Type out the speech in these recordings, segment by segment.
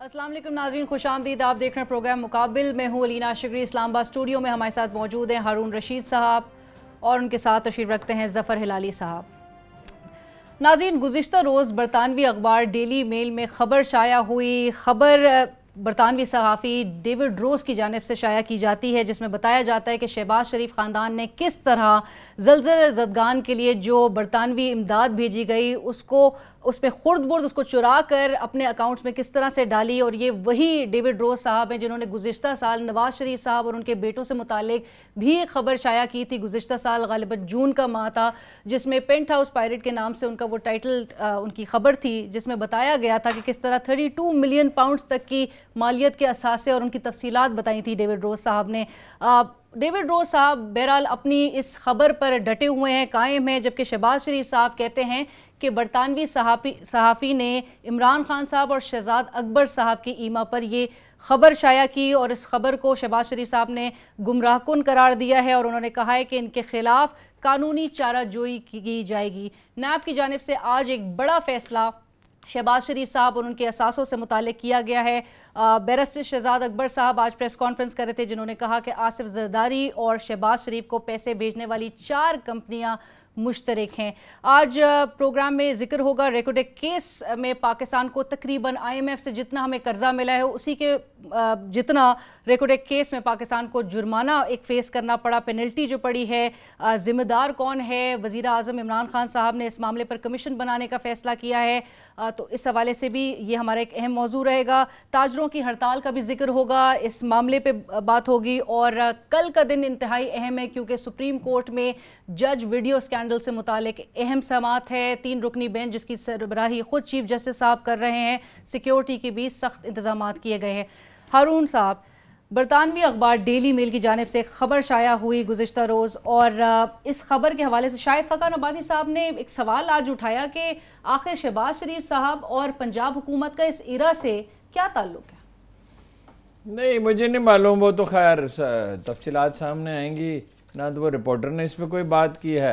अस्सलाम वालेकुम नाज़रीन, खुश आमदीद। आप देख रहे हैं प्रोग्राम मुकाबिल। मैं हूँ अलीना शिगरी। इस्लामाबाद स्टूडियो में हमारे साथ मौजूद हैं हारून रशीद साहब और उनके साथ तशरीफ़ रखते हैं ज़फ़र हिलाली साहब। नाज़रीन, गुज़िश्ता रोज़ बरतानवी अखबार डेली मेल में ख़बर शाया हुई। ख़बर बरतानवी सहाफ़ी डेविड रोज़ की जानिब से शाया की जाती है, जिसमें बताया जाता है कि शहबाज शरीफ ख़ानदान ने किस तरह ज़लज़ला ज़दगान के लिए जो बरतानवी इमदाद भेजी गई उसमें खुर्द बुर्द उसको चुरा कर अपने अकाउंट्स में किस तरह से डाली। और ये वही डेविड रोज़ साहब हैं जिन्होंने गुज़िश्ता साल नवाज़ शरीफ साहब और उनके बेटों से मुतालिक भी एक ख़बर शाया की थी। गुज़िश्ता साल ग़ालिबन जून का माह था, जिसमें पेंट हाउस पायरेट के नाम से उनका वो टाइटल उनकी ख़बर थी, जिसमें बताया गया था कि किस तरह 32 मिलियन पाउंड्स तक की मालियत के असासे और उनकी तफसीलात बताई थी डेविड रोज़ साहब ने। डेविड रोज़ साहब बहरहाल अपनी इस खबर पर डटे हुए हैं, कायम हैं, जबकि शहबाज शरीफ साहब कहते हैं कि बरतानवी सहाफ़ी ने इमरान खान साहब और शहजाद अकबर साहब की ईमा पर ये ख़बर शाया की और इस खबर को शहबाज शरीफ साहब ने गुमराहकुन करार दिया है और उन्होंने कहा है कि इनके खिलाफ कानूनी चाराजोई की जाएगी। नैब की जानिब से आज एक बड़ा फैसला शहबाज शरीफ साहब और उनके असासों से मुताल्लिक किया गया है। बैरिस्टर शहजाद अकबर साहब आज प्रेस कॉन्फ्रेंस कर रहे थे, जिन्होंने कहा कि आसिफ जरदारी और शहबाज शरीफ को पैसे भेजने वाली 4 कंपनियां मुश्तरक हैं। आज प्रोग्राम में जिक्र होगा रेकोडेक केस में पाकिस्तान को तकरीबन IMF से जितना हमें कर्जा मिला है उसी के जितना रेकोडेक केस में पाकिस्तान को जुर्माना एक फ़ेस करना पड़ा, पेनल्टी जो पड़ी है, ज़िम्मेदार कौन है। वज़ीर आज़म इमरान खान साहब ने इस मामले पर कमीशन बनाने का फ़ैसला किया है, तो इस हवाले से भी ये हमारा एक अहम मौजू रहेगा। ताजरों की हड़ताल का भी जिक्र होगा, इस मामले पे बात होगी। और कल का दिन इंतहाई अहम है क्योंकि सुप्रीम कोर्ट में जज वीडियो स्कैंडल से मुतालिक अहम समाअत है। 3 रुकनी बेंच जिसकी सरबराही खुद चीफ जस्टिस साहब कर रहे हैं। सिक्योरिटी के भी सख्त इंतजाम किए गए हैं। हारून साहब, बरतानवी अखबार डेली मेल की जानिब से खबर शाया हुई गुज़िश्ता रोज़, और इस खबर के हवाले से शाहिद खाकान अब्बासी साहब ने एक सवाल आज उठाया कि आखिर शहबाज शरीफ साहब और पंजाब हुकूमत का इस इरा से क्या ताल्लुक़ है? नहीं, मुझे नहीं मालूम, वो तो खैर तफसीलात सामने आएंगी। ना तो वो रिपोर्टर ने इस पर कोई बात की है,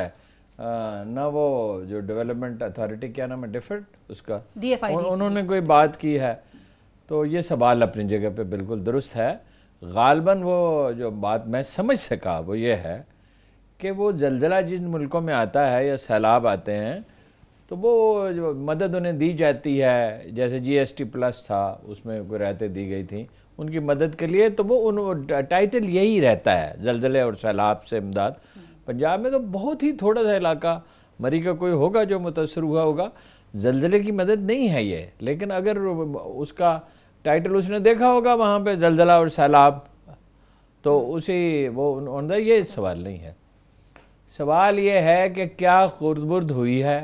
ना वो जो डेवलपमेंट अथॉरिटी, क्या नाम है, डिफेंट उसका, DFID, उन्होंने कोई बात की है। तो ये सवाल अपनी जगह पे बिल्कुल दुरुस्त है। गालबन वो जो बात मैं समझ सका वो ये है कि वो जलजला जिन मुल्कों में आता है या सैलाब आते हैं तो वो जो मदद उन्हें दी जाती है, जैसे GST+ था उसमें कोई राहतें दी गई थी उनकी मदद के लिए, तो वो टाइटल यही रहता है, जलजले और सैलाब से इमदाद। पंजाब में तो बहुत ही थोड़ा सा इलाका मरी का कोई होगा जो मुतासर हुआ होगा, जलजले की मदद नहीं है ये। लेकिन अगर उसका टाइटल उसने देखा होगा वहाँ पे जलजला और सैलाब, तो उसी वो ये सवाल नहीं है। सवाल ये है कि क्या खुर्द-बुर्द हुई है,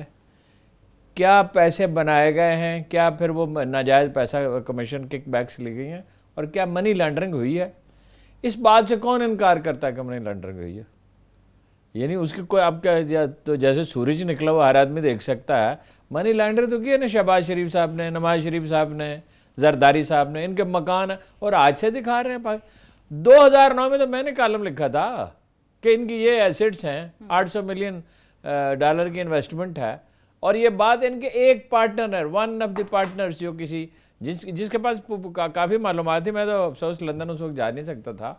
क्या पैसे बनाए गए हैं, क्या फिर वो नाजायज़ पैसा कमीशन किकबैक्स ली गई हैं, और क्या मनी लॉन्ड्रिंग हुई है। इस बात से कौन इनकार करता है कि मनी लॉन्ड्रिंग हुई है? यानी उसकी कोई आपका तो जैसे सूरज निकला हुआ हर आदमी देख सकता है। मनी लॉन्ड्रिंग तो किया ना शहबाज शरीफ साहब ने, नवाज शरीफ साहब ने, जरदारी साहब ने, इनके मकान है और आज से दिखा रहे हैं। 2009 में तो मैंने कॉलम लिखा था कि इनकी ये एसेट्स हैं, $800 मिलियन की इन्वेस्टमेंट है, और ये बात इनके एक पार्टनर है, वन ऑफ द पार्टनर्स, जो किसी जिसके पास काफ़ी मालूमात थी, मैं तो अफसोस लंदन उस वक्त जा नहीं सकता था,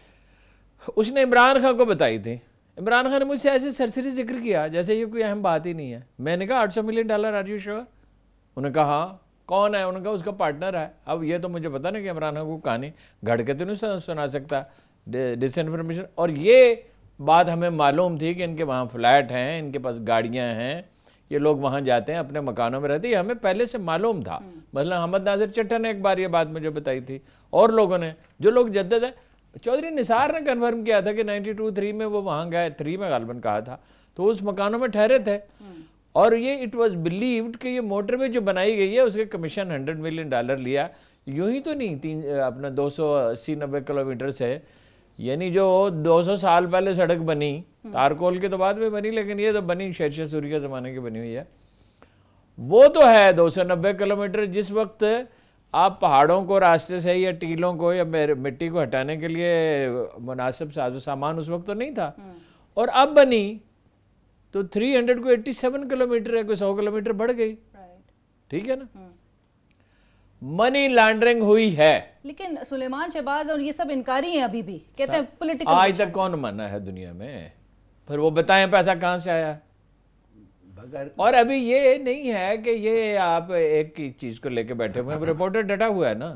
उसने इमरान खान को बताई थी। इमरान खान ने मुझसे ऐसे सरसरी जिक्र किया जैसे ये कोई अहम बात ही नहीं है। मैंने कहा $800 मिलियन, आर यू श्योर? उन्होंने कहा हाँ। कौन है? उन्होंने कहा उसका पार्टनर है। अब ये तो मुझे पता नहीं कि इमरान खान को कहानी घड़ के तो नहीं सुना सकता, डिसइंफॉर्मेशन। और ये बात हमें मालूम थी कि इनके वहाँ फ्लैट हैं, इनके पास गाड़ियाँ हैं, ये लोग वहाँ जाते हैं, अपने मकानों में रहते हैं, हमें पहले से मालूम था। मतलब अहमद नाजिर चट्टा ने एक बार ये बात मुझे बताई थी, और लोगों ने, जो लोग जद्दद है, चौधरी निसार ने कन्फर्म किया था कि 92-3 में वो वहाँ गए, 3 में गालबन कहा था, तो उस मकानों में ठहरे थे। और ये इट वाज बिलीव्ड कि ये मोटरवे जो बनाई गई है उसके कमीशन $100 मिलियन लिया। यूं ही तो नहीं, अपना 280-90 किलोमीटर से, यानी जो 200 साल पहले सड़क बनी, तारकोल के तो बाद में बनी, लेकिन ये तो बनी शेरशाह सूरी के ज़माने की बनी हुई है। वो तो है 290 किलोमीटर। जिस वक्त आप पहाड़ों को रास्ते से या टीलों को या मिट्टी को हटाने के लिए मुनासिब साजो सामान उस वक्त तो नहीं था, और अब बनी तो 300 को 87 किलोमीटर है, कोई 100 किलोमीटर बढ़ गई। ठीक है ना? منی لانڈرنگ ہوئی ہے. لیکن سلیمان شہباز اور یہ سب انکاری ہیں ابھی بھی, کہتے ہیں پولیٹیکل. آج تک کون مانا ہے دنیا میں؟ پھر وہ بتائیں پیسہ کہاں سے آیا. اور ابھی یہ نہیں ہے کہ یہ آپ ایک چیز کو لے کے بیٹھے ہوئے ہیں, رپورٹر ڈٹا ہوا ہے نا,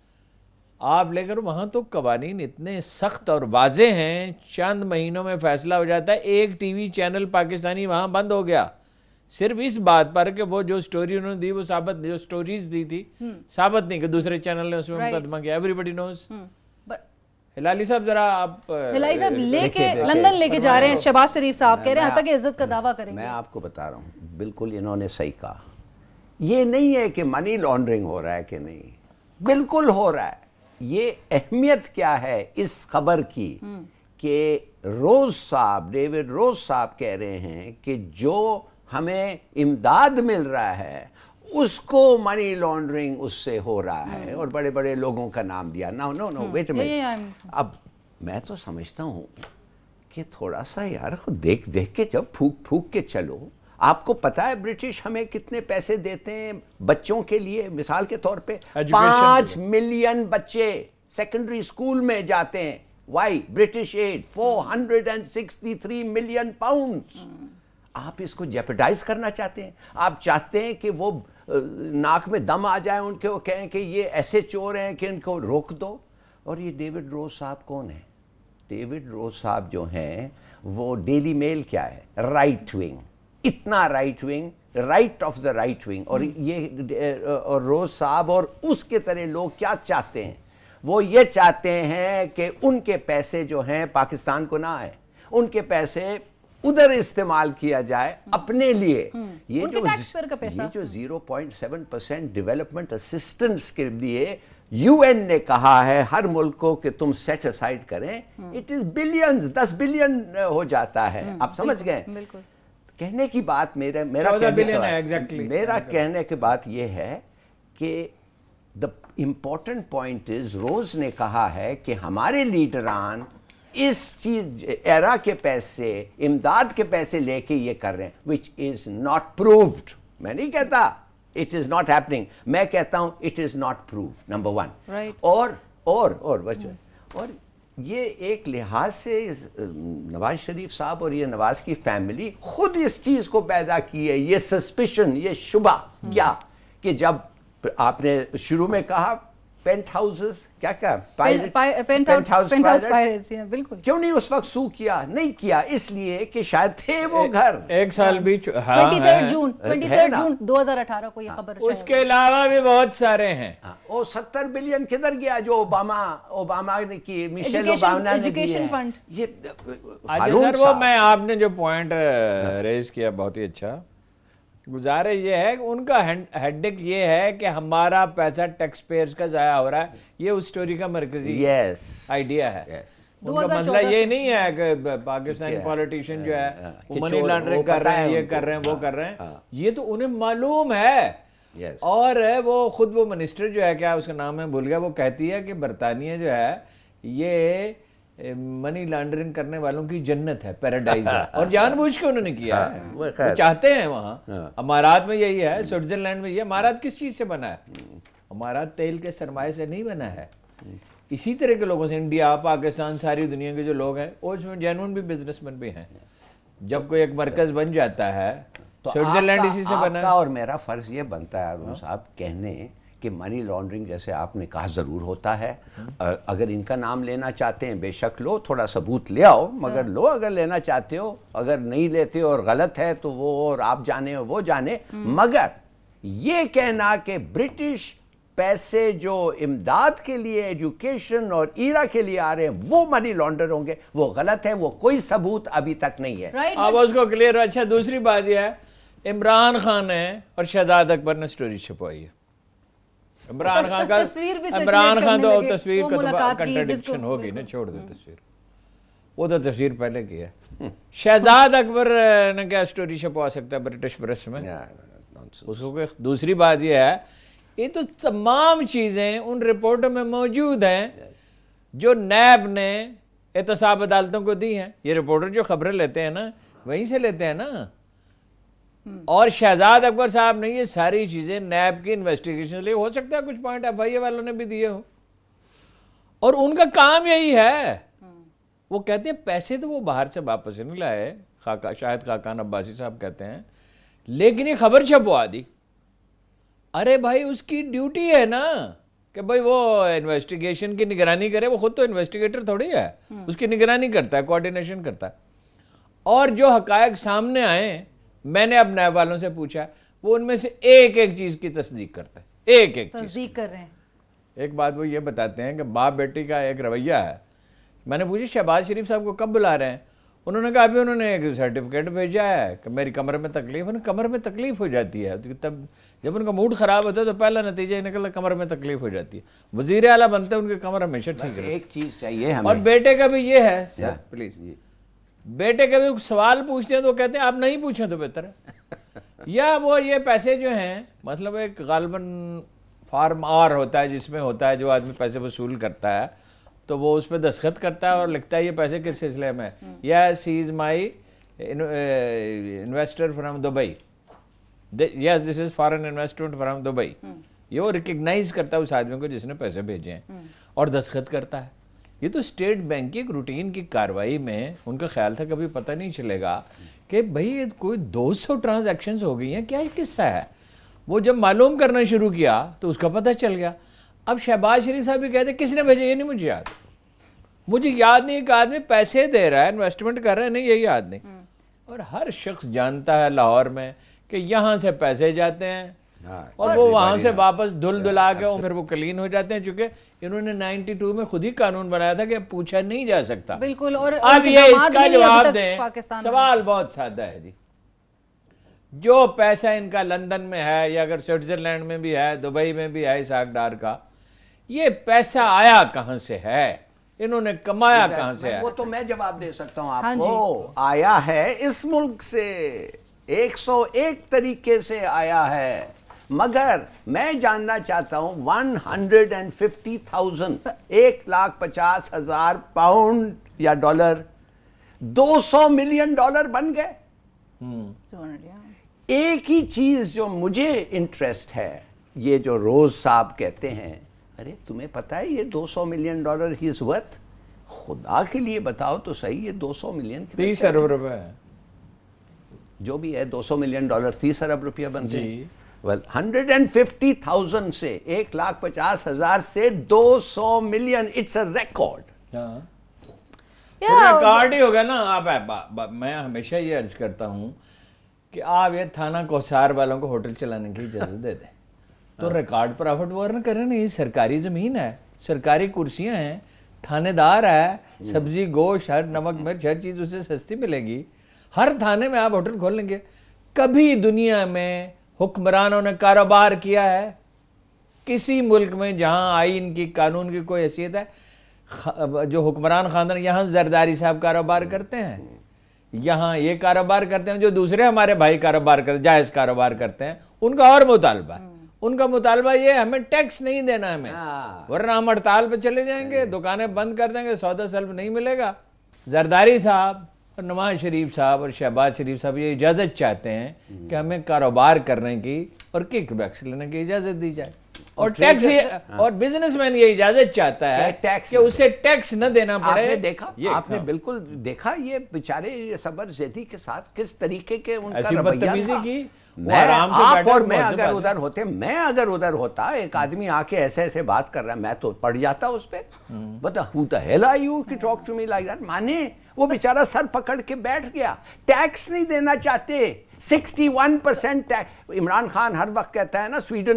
آپ لے کر وہاں تو قوانین اتنے سخت اور واضح ہیں, چند مہینوں میں فیصلہ ہو جاتا ہے. ایک ٹی وی چینل پاکستانی وہاں بند ہو گیا صرف اس بات پر کہ وہ جو سٹوری انہوں نے دی وہ ثابت, جو سٹوریز دی تھی ثابت نہیں, کہ دوسرے چینل نے اس میں مقدمہ کیا. ایوری نوز. ہلالی صاحب ذرا آپ ہلالی صاحب لے کے لندن لے کے جا رہے ہیں شہباز شریف صاحب, کہہ رہے ہیں حتیٰ کہ عزت کا دعویٰ کریں گے. میں آپ کو بتا رہا ہوں, بالکل انہوں نے صحیح کہا. یہ نہیں ہے کہ منی لانڈرنگ ہو رہا ہے کہ نہیں, بالکل ہو رہا ہے. یہ اہمیت کیا ہے اس خبر کی کہ روز صاحب, ڈیوڈ روز صاحب کہہ رہے ہیں کہ جو ہمیں امداد مل رہا ہے اس کو منی لانڈرنگ اس سے ہو رہا ہے, اور بڑے بڑے لوگوں کا نام دیا. No wait minute. اب میں تو سمجھتا ہوں کہ تھوڑا سا یار دیکھ کے جب پھونک کے چلو. آپ کو پتا ہے برٹش ہمیں کتنے پیسے دیتے ہیں بچوں کے لیے؟ مثال کے طور پہ 5 ملین بچے سیکنڈری اسکول میں جاتے ہیں. Why? British aid 463 million pounds. آپ اس کو جیپڈائز کرنا چاہتے ہیں؟ آپ چاہتے ہیں کہ وہ ناک میں دم آ جائے ان کے, وہ کہیں کہ یہ ایسے چور ہیں کہ ان کو روک دو. اور یہ ڈیوڈ روز صاحب کون ہیں؟ ڈیوڈ روز صاحب جو ہیں وہ ڈیلی میل کیا ہے؟ رائٹ ونگ, اتنا right wing, right of the right wing. اور یہ اور روز صاحب اور اس کے طرح لوگ کیا چاہتے ہیں؟ وہ یہ چاہتے ہیں کہ ان کے پیسے جو ہیں پاکستان کو نہ آئے, ان کے پیسے ادھر استعمال کیا جائے اپنے لیے. یہ جو 0.7% ڈیولپمنٹ اسسٹنس کے لیے یو این نے کہا ہے ہر ملک کو کہ تم سیٹ اسائیڈ کریں, اٹ از بلینز, 10 بلین ہو جاتا ہے. آپ سمجھ گئے؟ کہنے کی بات میرا کہنے کی بات یہ ہے کہ the important point is روز نے کہا ہے کہ ہمارے لیڈران اس چیز ایرا کے پیسے, امداد کے پیسے لے کے یہ کر رہے ہیں, which is not proved. میں نہیں کہتا it is not happening, میں کہتا ہوں it is not proved, number one. اور یہ ایک لحاظ سے نواز شریف صاحب اور یہ نواز کی فیملی خود اس چیز کو پیدا کی ہے, یہ سسپیشن, یہ شبہ. کیا کہ جب آپ نے شروع میں کہا پینٹ ہاؤسز, کیا پینٹ ہاؤس پائریٹس, کیوں نہیں اس وقت سو کیا؟ نہیں کیا اس لیے کہ شاید تھے وہ گھر. ایک سال بھی 23 جون 2018 کو یہ خبر. اس کے علاوہ بھی بہت سارے ہیں. وہ 70 بلین کدھر گیا جو اوباما نے کی, میشیل اوباما نے کی ہے. یہ سر وہ میں آپ نے جو پوائنٹ ریز کیا بہت ہی اچھا. گزارش یہ ہے کہ ان کا ہیڈک یہ ہے کہ ہمارا پیسہ ٹیکس پیئرز کا ضائع ہو رہا ہے. یہ اس سٹوری کا مرکزی آئیڈیا ہے. ان کا مسئلہ یہ نہیں ہے کہ پاکستانی پولیٹیشین جو ہے وہ منی لانڈرنگ کر رہے ہیں, یہ کر رہے ہیں, وہ کر رہے ہیں. یہ تو انہیں معلوم ہے. اور وہ خود وہ منسٹر جو ہے, کیا اس کا نام ہے بھول گیا, وہ کہتی ہے کہ برطانیہ جو ہے یہ منی لانڈرنگ کرنے والوں کی جنت ہے, پیراڈائز ہے. اور جان بوجھ کے انہوں نے کیا ہے, وہ چاہتے ہیں وہاں. امارات میں یہی ہے, سوئٹزرلینڈ میں یہ. امارات کس چیز سے بنا ہے؟ امارات تیل کے سرمایہ سے نہیں بنا ہے, اسی طرح کے لوگوں سے. انڈیا, پاکستان, ساری دنیا کے جو لوگ ہیں وہ اس میں جینون بھی بزنس مین بھی ہیں. جب کوئی ایک مرکز بن جاتا ہے تو سوئٹزرلینڈ اسی سے بنا ہے. اور میرا فرض یہ بنتا ہے ارون صاحب کہنے کہ منی لانڈرنگ جیسے آپ نے کہا ضرور ہوتا ہے. اگر ان کا نام لینا چاہتے ہیں بے شک لو, تھوڑا ثبوت لے آؤ, مگر لو اگر لینا چاہتے ہو. اگر نہیں لیتے اور غلط ہے تو وہ اور آپ جانے وہ جانے. مگر یہ کہنا کہ برٹش پیسے جو امداد کے لیے, ایجوکیشن اور ایرا کے لیے آ رہے ہیں وہ منی لانڈر ہوں گے, وہ غلط ہے. وہ کوئی ثبوت ابھی تک نہیں ہے. اب اس کو کلیئر. اچھا دوسری بات یہ ہے, عمران خان نے اور شہزاد اکبر نے سٹوری چھپوائی ہے. عمران خان تو تصویر کا کنٹرڈکشن ہوگی نا, چھوڑ دو تصویر, وہ تو تصویر پہلے کی ہے. شہزاد اکبر نے کیا سٹوری چھپوا سکتا ہے برٹش پریس میں؟ اس کو. دوسری بات یہ ہے, یہ تو تمام چیزیں ان رپورٹوں میں موجود ہیں جو نیب نے احتساب عدالتوں کو دی ہیں. یہ رپورٹر جو خبریں لیتے ہیں نا وہیں سے لیتے ہیں نا. اور شہزاد اکبر صاحب نے یہ ساری چیزیں نیب کی انویسٹیگیشن لیے، ہو سکتا ہے کچھ پوائنٹ FIA والوں نے بھی دیے ہوں، اور ان کا کام یہی ہے. وہ کہتے ہیں پیسے تو وہ باہر سے واپس نہیں لائے، شاہد خاقان عباسی صاحب کہتے ہیں، لیکن یہ خبر چھپوا دی. ارے بھائی اس کی ڈیوٹی ہے نا کہ بھائی وہ انویسٹیگیشن کی نگرانی کرے، وہ خود تو انویسٹیگیٹر تھوڑی ہے، اس کی نگرانی کرتا ہے، کوارڈینیشن کرتا ہے. اور جو حقائق سامنے آئے، میں نے اب نیب والوں سے پوچھا، وہ ان میں سے ایک ایک چیز کی تصدیق کرتا ہے، ایک ایک چیز تصدیق کر رہے ہیں. ایک بات وہ یہ بتاتے ہیں کہ باپ بیٹی کا ایک رویہ ہے. میں نے پوچھا شہباز شریف صاحب کو کب بلا رہے ہیں؟ انہوں نے کہا ابھی انہوں نے ایک سرٹیفکیٹ بھیجا ہے کہ میری کمر میں تکلیف ہے. کمر میں تکلیف ہو جاتی ہے تب جب ان کا موڈ خراب ہوتا ہے تو پہلا نتیجہ یہ نکلتا کمر میں تکلیف ہو جاتی ہے. وزیر اعلیٰ بنتے ہیں ان کی کمر ہمیشہ ٹھیک ہے. ایک چیز چاہیے ہمیں، اور بیٹے کا بھی یہ ہے سر پلیز، بیٹے کا بھی سوال پوچھتے ہیں تو کہتے ہیں آپ نہیں پوچھیں تو بہتر ہے. یا وہ یہ پیسے جو ہیں، مطلب ایک غالباً فارم آر ہوتا ہے جس میں ہوتا ہے جو آدمی پیسے وصول کرتا ہے تو وہ اس پہ دستخط کرتا ہے اور لکھتا ہے یہ پیسے کس سلسلے میں. Yes he is my investor from Dubai, yes this is foreign investment from Dubai. یہ وہ ریکگنائز کرتا ہے اس آدمی کو جس نے پیسے بھیجے ہیں اور دستخط کرتا ہے. یہ تو اسٹیٹ بینک کی ایک روٹین کی کاروائی میں ان کا خیال تھا کبھی پتہ نہیں چلے گا کہ بھئی کوئی 200 ٹرانزیکشنز ہو گئی ہیں، کیا یہ قصہ ہے. وہ جب معلوم کرنا شروع کیا تو اس کا پتہ چل گیا. اب شہباز شریف صاحب بھی کہتے ہیں کس نے بھیجے، یہ نہیں مجھے یاد، مجھے یاد نہیں. ایک آدمی پیسے دے رہا ہے، انویسٹمنٹ کر رہا ہے، نہیں یہ یاد نہیں. اور ہر شخص جانتا ہے لاہور میں کہ یہاں سے پیسے جاتے ہیں اور وہ وہاں سے واپس دھل دلا کے پھر وہ کلین ہو جاتے ہیں. چونکہ انہوں نے 92 میں خود ہی قانون بنایا تھا کہ پوچھا نہیں جا سکتا. بالکل. اور اب یہ اس کا جواب دیں. سوال بہت سادہ ہے جی، جو پیسہ ان کا لندن میں ہے یا اگر سوئٹزرلینڈ میں بھی ہے، دبئی میں بھی ہے اسحاق ڈار کا، یہ پیسہ آیا کہاں سے ہے، انہوں نے کمایا کہاں سے ہے؟ وہ تو میں جواب دے سکتا ہوں آپ کو. آیا ہے اس ملک سے، 101 طریقے سے آیا ہے. مگر میں جاننا چاہتا ہوں 150,000 1,50,000 پاؤنڈ یا ڈالر 200 ملین ڈالر بن گئے. ایک ہی چیز جو مجھے انٹرسٹ ہے، یہ جو روز صاحب کہتے ہیں ارے تمہیں پتہ ہے یہ 200 million dollar he is worth. خدا کے لیے بتاؤ تو صحیح، یہ 200 ملین 30 ارب روپے ہے، جو بھی ہے 200 ملین ڈالر 30 ارب روپیہ بنتے ہیں. 150,000 سے 1,50,000 سے 200 million, it's a record. Record ہی ہوگا نا. آپ میں ہمیشہ یہ عرض کرتا ہوں کہ آپ یہ تھانہ کوثار والوں کو ہوٹل چلانے کی اجازت دے دیں تو ریکارڈ پرافٹ وارن کریں نا. یہ سرکاری زمین ہے، سرکاری کرسیاں ہیں، تھانے دار ہے، سبزی گوشت ہر نمک مرچ ہر چیز اسے سستی ملے گی. ہر تھانے میں آپ ہوٹل کھول لیں گے. کبھی دنیا میں حکمرانوں نے کاروبار کیا ہے کسی ملک میں جہاں آئین کی قانون کی کوئی حیثیت ہے؟ جو حکمران خاندان یہاں زرداری صاحب کاروبار کرتے ہیں، یہاں یہ کاروبار کرتے ہیں، جو دوسرے ہمارے بھائی کاروبار کرتے ہیں، جائز کاروبار کرتے ہیں، ان کا اور مطالبہ ہے. ان کا مطالبہ یہ ہمیں ٹیکس نہیں دینا ہمیں، ورنہ ہم ہڑتال پہ چلے جائیں گے، دکانیں بند کر دیں گے، سودا سلف نہیں ملے گا. زرداری صاحب اور نواز شریف صاحب اور شہباز شریف صاحب یہ اجازت چاہتے ہیں کہ ہمیں کاروبار کرنے کی اور کک بیکس لینے کی اجازت دی جائے. اور ٹیکس اور بزنس مین یہ اجازت چاہتا ہے کہ اسے ٹیکس نہ دینا پڑے. آپ نے بالکل دیکھا یہ بیچارے صبر زیدی کے ساتھ کس طریقے کے ان کا رویہ تھا. آپ اور میں اگر ادھر ہوتا ایک آدمی آ کے ایسے ایسے بات کر رہا ہے، میں تو پڑ جاتا اس پہ. بتا who the hell are you to talk to me like that. مانے وہ بیچارہ سر پکڑ کے بیٹھ گیا. ٹیکس نہیں دینا چاہتے. 61% ٹیکس. عمران خان ہر وقت کہتا ہے نا سویڈن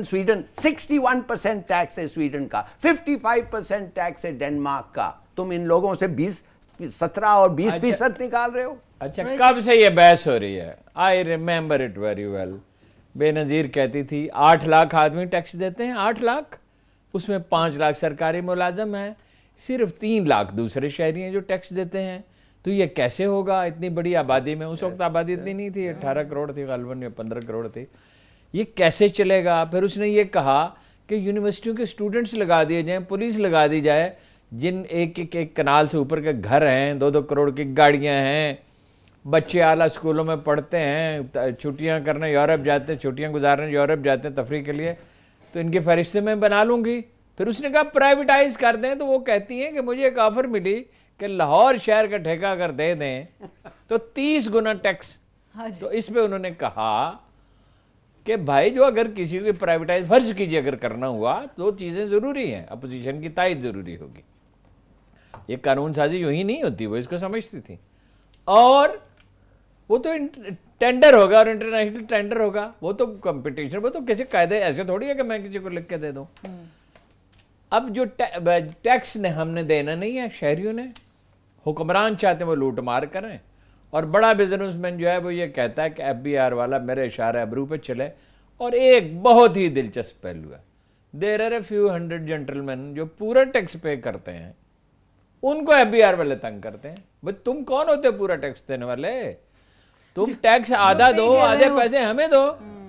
61% ٹیکس ہے سویڈن کا، 55% ٹیکس ہے ڈنمارک کا. تم ان لوگوں سے 17 اور 20% نکال رہے ہو. اچھا کب سے یہ بحث ہو رہی ہے؟ I remember it very well. بے نظیر کہتی تھی 8 لاکھ آدمی ٹیکس دیتے ہیں، 8 لاکھ، اس میں 5 لاکھ سرکاری ملازم ہیں، صرف 3 لاکھ دوسرے شہری ہیں جو ٹیکس دیتے ہیں. تو یہ کیسے ہوگا اتنی بڑی آبادی میں؟ اس وقت آبادی اتنی نہیں تھی، 18 کروڑ تھی غالباً یا 15 کروڑ تھی. یہ کیسے چلے گا؟ پھر اس نے یہ کہا کہ یونیورسٹیوں کے سٹوڈنٹس لگا دیے جائیں، پولیس لگا دی جائے، جن ایک کنال سے اوپر کے گھر ہیں، 2-2 کروڑ کی گاڑیاں ہیں، بچے اعلیٰ اسکولوں میں پڑھتے ہیں، چھٹیاں کرنے یورپ جاتے ہیں، چھٹیاں گزارنے یورپ جاتے ہیں تفریح کے لیے، تو ان کے فہرستے میں بنا لوں گی۔ پھر اس نے کہا پرائیویٹائز کر دیں، تو وہ کہتی ہیں کہ مجھے ایک آفر ملی کہ لاہور شہر کا ٹھیکہ اگر دے دیں تو 30 گنا ٹیکس۔ تو اس پہ انہوں نے کہا کہ بھائی جو اگر کسی کو پرائیویٹائز فرض کیجئے اگر کرنا ہوا تو چیزیں ضروری ہیں، اپوزیشن کی تائید ضروری ہوگی۔ یہ قانون سازی یوں ہی نہیں ہوتی، وہ اس کو سمجھتی تھی، اور وہ تو ٹینڈر ہوگا اور انٹرنیشنل ٹینڈر ہوگا، وہ تو کمپٹیشن، وہ تو کسی قاعدے ایسے تھوڑی ہے کہ میں کسی کو لکھ کے دے دوں۔ اب جو ٹیکس نے ہم نے دینا نہیں ہے، شہریوں نے، حکمران چاہتے ہیں وہ لوٹ مار کریں، اور بڑا بزنس مین جو ہے وہ یہ کہتا ہے کہ ایف بی آر والا میرے اشارہ ابرو پہ چلے۔ اور ایک بہت ہی دلچسپ پہلو ہے، there are a few hundred gentleman جو پورا ٹیکس پے کرتے ہیں، ان کو ایف بی آر والے تنگ کرتے ہیں۔ بھئی تم کون ہوتے پورا ٹیکس دینے والے؟ تم ٹیکس آدھا دو، آدھے پیسے ہمیں دو۔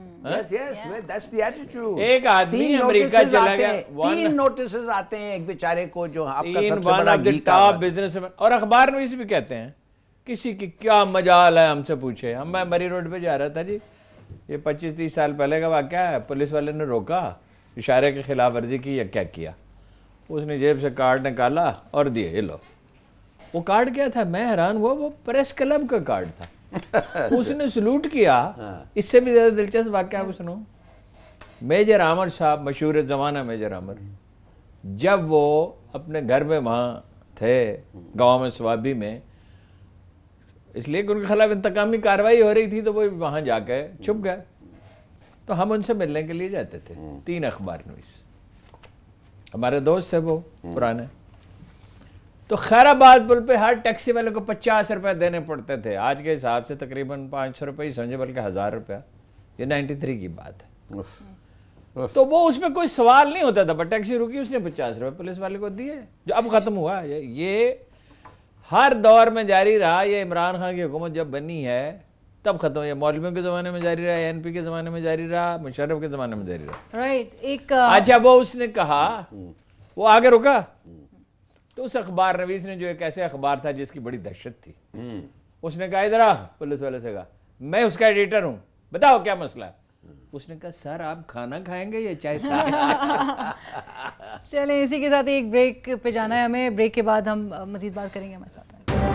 ایک آدمی امریکہ چلا گیا، 3 نوٹسز آتے ہیں ایک بیچارے کو جو آپ کا سب سے ون بڑا of the top businessman, اور اخبار نویس بھی کہتے ہیں کسی کی کیا مجال ہے ہم سے پوچھے۔ میں مری روڈ پہ جا رہا تھا جی، یہ 25-30 سال پہلے کا واقعہ ہے، پولیس والے نے روکا، اشارے کی خلاف ورزی کی یا کیا کیا، اس نے جیب سے کارڈ نکالا اور دیے، یہ لو۔ وہ کارڈ کیا تھا؟ میں حیران ہوا، وہ پریس کلب کا کارڈ تھا۔ اس نے سلوٹ کیا۔ اس سے بھی زیادہ دلچسپ واقعہ کو سنو، میجر عامر صاحب، مشہور زمانہ میجر عامر، جب وہ اپنے گھر میں وہاں تھے گاؤں میں سوابی میں، اس لیے کہ ان کے خلاف انتقامی کارروائی ہو رہی تھی تو وہ وہاں جا کے چھپ گئے، تو ہم ان سے ملنے کے لیے جاتے تھے، 3 اخبار نویس ہمارے دوست تھے وہ پرانے۔ تو خیر آباد پل پہ ہر ٹیکسی والے کو 50 روپے دینے پڑتے تھے، آج کے حساب سے تقریباً 500 روپے ہی سمجھے، بلکہ 1000 روپیہ، یہ 93 کی بات ہے۔ تو وہ اس میں کوئی سوال نہیں ہوتا تھا، پر ٹیکسی رکی، اس نے 50 روپے پولیس والے کو دیے، جو اب ختم ہوا۔ یہ ہر دور میں جاری رہا، یہ عمران خان کی حکومت جب بنی ہے تب ختم ہوا، یہ مولویوں کے زمانے میں جاری رہا، این پی کے زمانے میں جاری رہا، مشرف کے زمانے میں جاری رہا۔ رائٹ، ایک اچھا وہ اس نے کہا، وہ آگے رکا، تو اس اخبار نویس نے، جو ایک ایسے اخبار تھا جس کی بڑی دہشت تھی، اس نے کہا ادھر آ، پولیس والے سے کہا میں اس کا ایڈیٹر ہوں، بتاؤ کیا مسئلہ ہے؟ اس نے کہا سر آپ کھانا کھائیں گے یا چائے پائیں گے؟ چلیں اسی کے ساتھ ایک بریک پہ جانا ہے ہمیں، بریک کے بعد ہم مزید بات کریں گے ہمارے ساتھ۔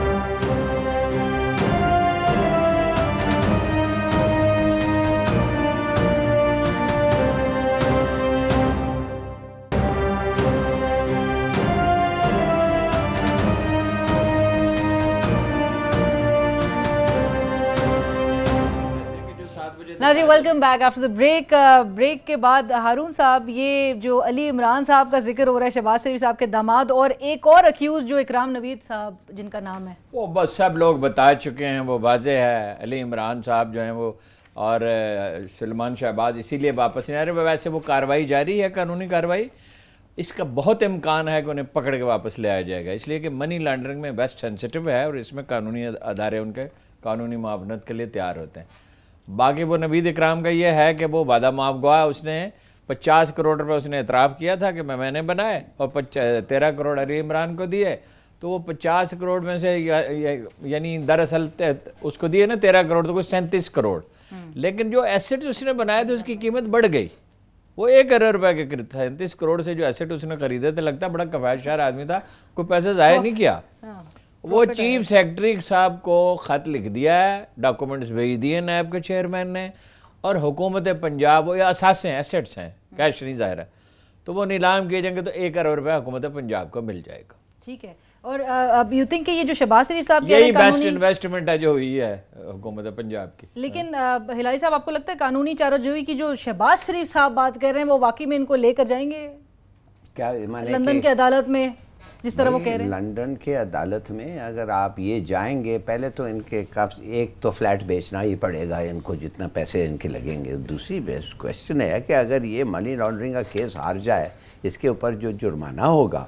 ناظرین welcome back after the break. Break کے بعد ہارون صاحب، یہ جو علی عمران صاحب کا ذکر ہو رہا ہے، شہباز شریف صاحب کے داماد، اور ایک اور اکیوز جو اکرام نوید صاحب جن کا نام ہے، وہ بس سب لوگ بتا چکے ہیں، وہ واضح ہے، علی عمران صاحب جو ہیں وہ، اور سلمان شہباز اسی لیے واپس نہیں آ رہے۔ ویسے وہ کارروائی جاری ہے، قانونی کارروائی، اس کا بہت امکان ہے کہ انہیں پکڑ کے واپس لے آیا جائے گا، اس لیے کہ منی لانڈرنگ میں بیسٹ سینسٹیو ہے، اور اس میں قانونی ادارے ان کے قانونی معاونت کے لیے تیار ہوتے ہیں۔ باقی وہ نوید اکرام کا یہ ہے کہ وہ وعدہ معاف گواہ، اس نے 50 کروڑ روپے اس نے اعتراف کیا تھا کہ میں نے بنائے، اور 13 کروڑ علی عمران کو دیے، تو وہ 50 کروڑ میں سے یعنی دراصل اس کو دیے نا 13 کروڑ، تو کوئی 37 کروڑ، لیکن جو ایسٹ اس نے بنائے تھے اس کی قیمت بڑھ گئی، وہ 1 کروڑ روپے کے قریب، 37 کروڑ سے جو ایسٹ اس نے خریدے تھے، لگتا بڑا کفایت شار آدمی تھا، کوئی پیسے ضائع نہیں کیا۔ وہ چیف سیکرٹری صاحب کو خط لکھ دیا ہے، ڈاکومنٹس بھیج دیے نیب کے چیئرمین نے، اور حکومت پنجاب، وہ اثاثے ہیں، ایسٹس ہیں، کیش نہیں ظاہر ہے، تو وہ نیلام کیے جائیں گے تو 1 کروڑ روپے حکومت پنجاب کو مل جائے گا۔ ٹھیک ہے، اور اب یو تھنک کہ یہ جو شہباز شریف صاحب یہی بیسٹ انویسٹمنٹ ہے جو ہوئی ہے حکومت پنجاب کی۔ لیکن ہلالی صاحب، آپ کو لگتا ہے قانونی چارجوئی کی جو شہباز شریف صاحب بات کر رہے ہیں وہ واقعی میں ان کو لے کر جائیں گے کیا لندن کی عدالت میں، جس طرح وہ کہہ رہے ہیں؟ لندن کے عدالت میں اگر آپ یہ جائیں گے، پہلے تو ان کے ایک تو فلیٹ بیچنا ہی پڑے گا ان کو، جتنا پیسے ان کے لگیں گے۔ دوسری بیسٹ کویسچن ہے کہ اگر یہ منی لانڈرنگ کا کیس ہار جائے، اس کے اوپر جو جرمانہ ہوگا،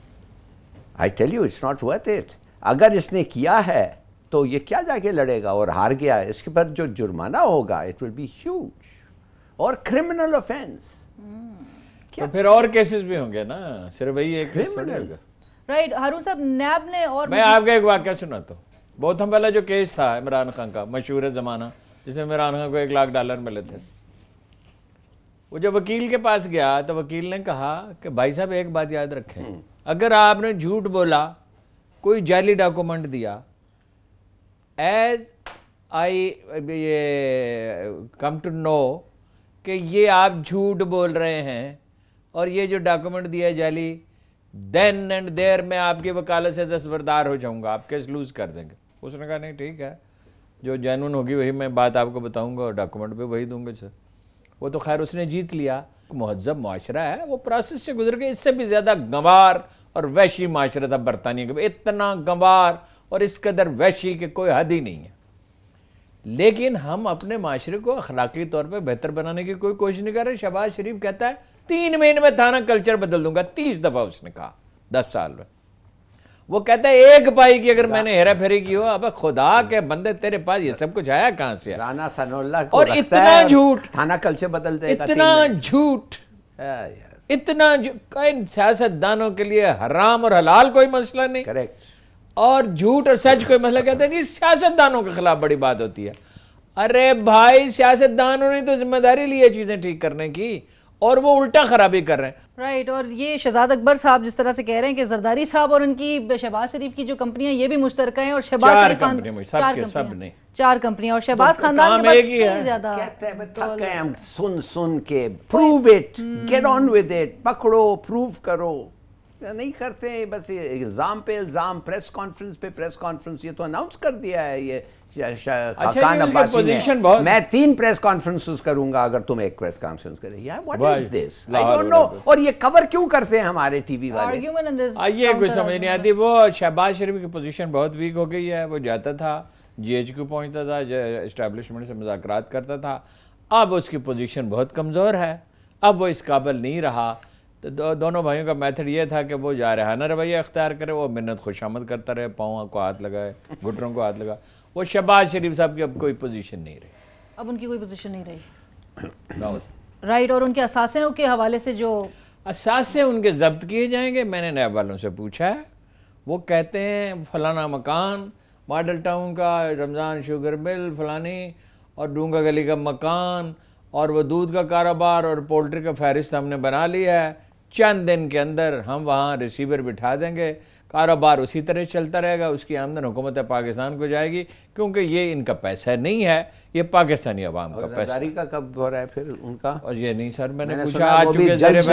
I tell you it's not worth it۔ اگر اس نے کیا ہے تو یہ کیا جا کے لڑے گا، اور ہار گیا، اس کے پر جو جرمانہ ہوگا it will be huge اور criminal offense۔ تو پھر اور کیسز بھی ہوں گے نا، صرف وہی ایک کیس تھوڑی ہوگا۔ رائٹ، ہارون صاحب، نیب نے، اور میں آپ کا ایک واقعہ سناتا ہوں، बोथम वाला जो केस था इमरान खान का, मशहूर ज़माना, जिसमें इमरान खान को $1 लाख मिले थे, वो जब वकील के पास गया तो वकील ने कहा कि भाई साहब एक बात याद रखें, अगर आपने झूठ बोला, कोई जाली डॉक्यूमेंट दिया, एज आई ये कम टू नो कि ये आप झूठ बोल रहे हैं और ये जो डॉक्यूमेंट दिया है जाली, देन एंड देयर मैं आपकी वकालत से दस्तबरदार हो जाऊंगा, आप केस लूज कर देंगे। उसने कहा नहीं ठीक है, जो जेन्युइन होगी वही मैं बात आपको बताऊंगा और डॉक्यूमेंट पे वही दूंगा सर। वो तो खैर उसने जीत लिया। मुहज़्ज़ब माशरा है, वो प्रोसेस से गुजर गए। इससे भी ज़्यादा गंवार और वहशी माशरा था बरतानिया का, इतना गंवार और इस कदर वहशी के कोई हद ही नहीं है। लेकिन हम अपने माशरे को अखलाकी तौर पर बेहतर बनाने की कोई कोशिश नहीं कर रहे। शहबाज शरीफ कहता है 3 महीने में थाना कल्चर बदल दूंगा, 30 दफ़ा उसने कहा 10 साल में। वो कहता है 1 पाई की अगर मैंने हेरा फेरी की हो, अब खुदा के बंदे तेरे पास ये सब कुछ आया कहां से? राना सनाउल्लाह को और इतना झूठ, थाना कल्चर बदल देगा, इतना झूठ, इतना कई सियासतदानों के लिए हराम और हलाल कोई मसला नहीं, करेक्ट, और झूठ और सच कोई मसला। कहते नहीं, सियासतदानों के खिलाफ बड़ी बात होती है। अरे भाई, सियासतदानों ने तो जिम्मेदारी ली है चीजें ठीक करने की, और वो उल्टा खराबी कर रहे हैं। राइट। और ये शहजाद अकबर साहब जिस तरह से कह रहे हैं कि जरदारी साहब और उनकी शहबाज शरीफ की जो कंपनियां ये भी मुश्तरका हैं, और शहबाज शरीफ खान 4 कंपनियां और शहबाज खानदान के पास कई ज्यादा। कहते हैं थक गए हम सुन के, prove it, get on with it, पकड़ो, प्रूव करो। नहीं करते, बस इल्जाम पे इल्जाम, प्रेस कॉन्फ्रेंस पे प्रेस कॉन्फ्रेंस। ये तो अनाउंस कर दिया है ये खान अब्बासी ने, मैं 3 प्रेस कॉन्फ्रेंसेस करूंगा अगर तुम 1 प्रेस कॉन्फ्रेंस करे। यार what is this, I don't know. और ये कवर क्यों करते हैं हमारे टीवी वाले? ये कोई समझ नहीं आती। वो शहबाज शरीफ की पोजीशन बहुत वीक हो गई है। वो जाता था GHQ पहुंचता था, एस्टैब्लिशमेंट से मुज़ाकरात करता था, अब उसकी पोजीशन बहुत कमज़ोर है, अब वो इस काबिल नहीं रहा। तो दोनों भाइयों का मेथड ये था कि वो जारहाना रवैया अख्तियार करे, वो मिन्नत खुशामद करता रहे, पाँव को हाथ लगाए, घुटनों को हाथ लगा। वो शहबाज शरीफ साहब की अब कोई पोजीशन नहीं रही, अब उनकी कोई पोजीशन नहीं रही। राइट। और उनके असासे के हवाले से जो असासे उनके जब्त किए जाएंगे, मैंने नैब वालों से पूछा है, वो कहते हैं फलाना मकान मॉडल टाउन का, रमज़ान शुगर मिल फलानी, और डूंगा गली का मकान, और वो दूध का कारोबार और पोल्ट्री का फहरिस्त हमने बना लिया है। चंद दिन के अंदर हम वहाँ रिसीवर बिठा देंगे, कारोबार उसी तरह चलता रहेगा, उसकी आमदन हुकूमत पाकिस्तान को जाएगी, क्योंकि ये इनका पैसा नहीं है, ये पाकिस्तानी अवाम का पैसा। का कब हो रहा है फिर उनका? और ये नहीं सर, मैंने पूछा आज चुके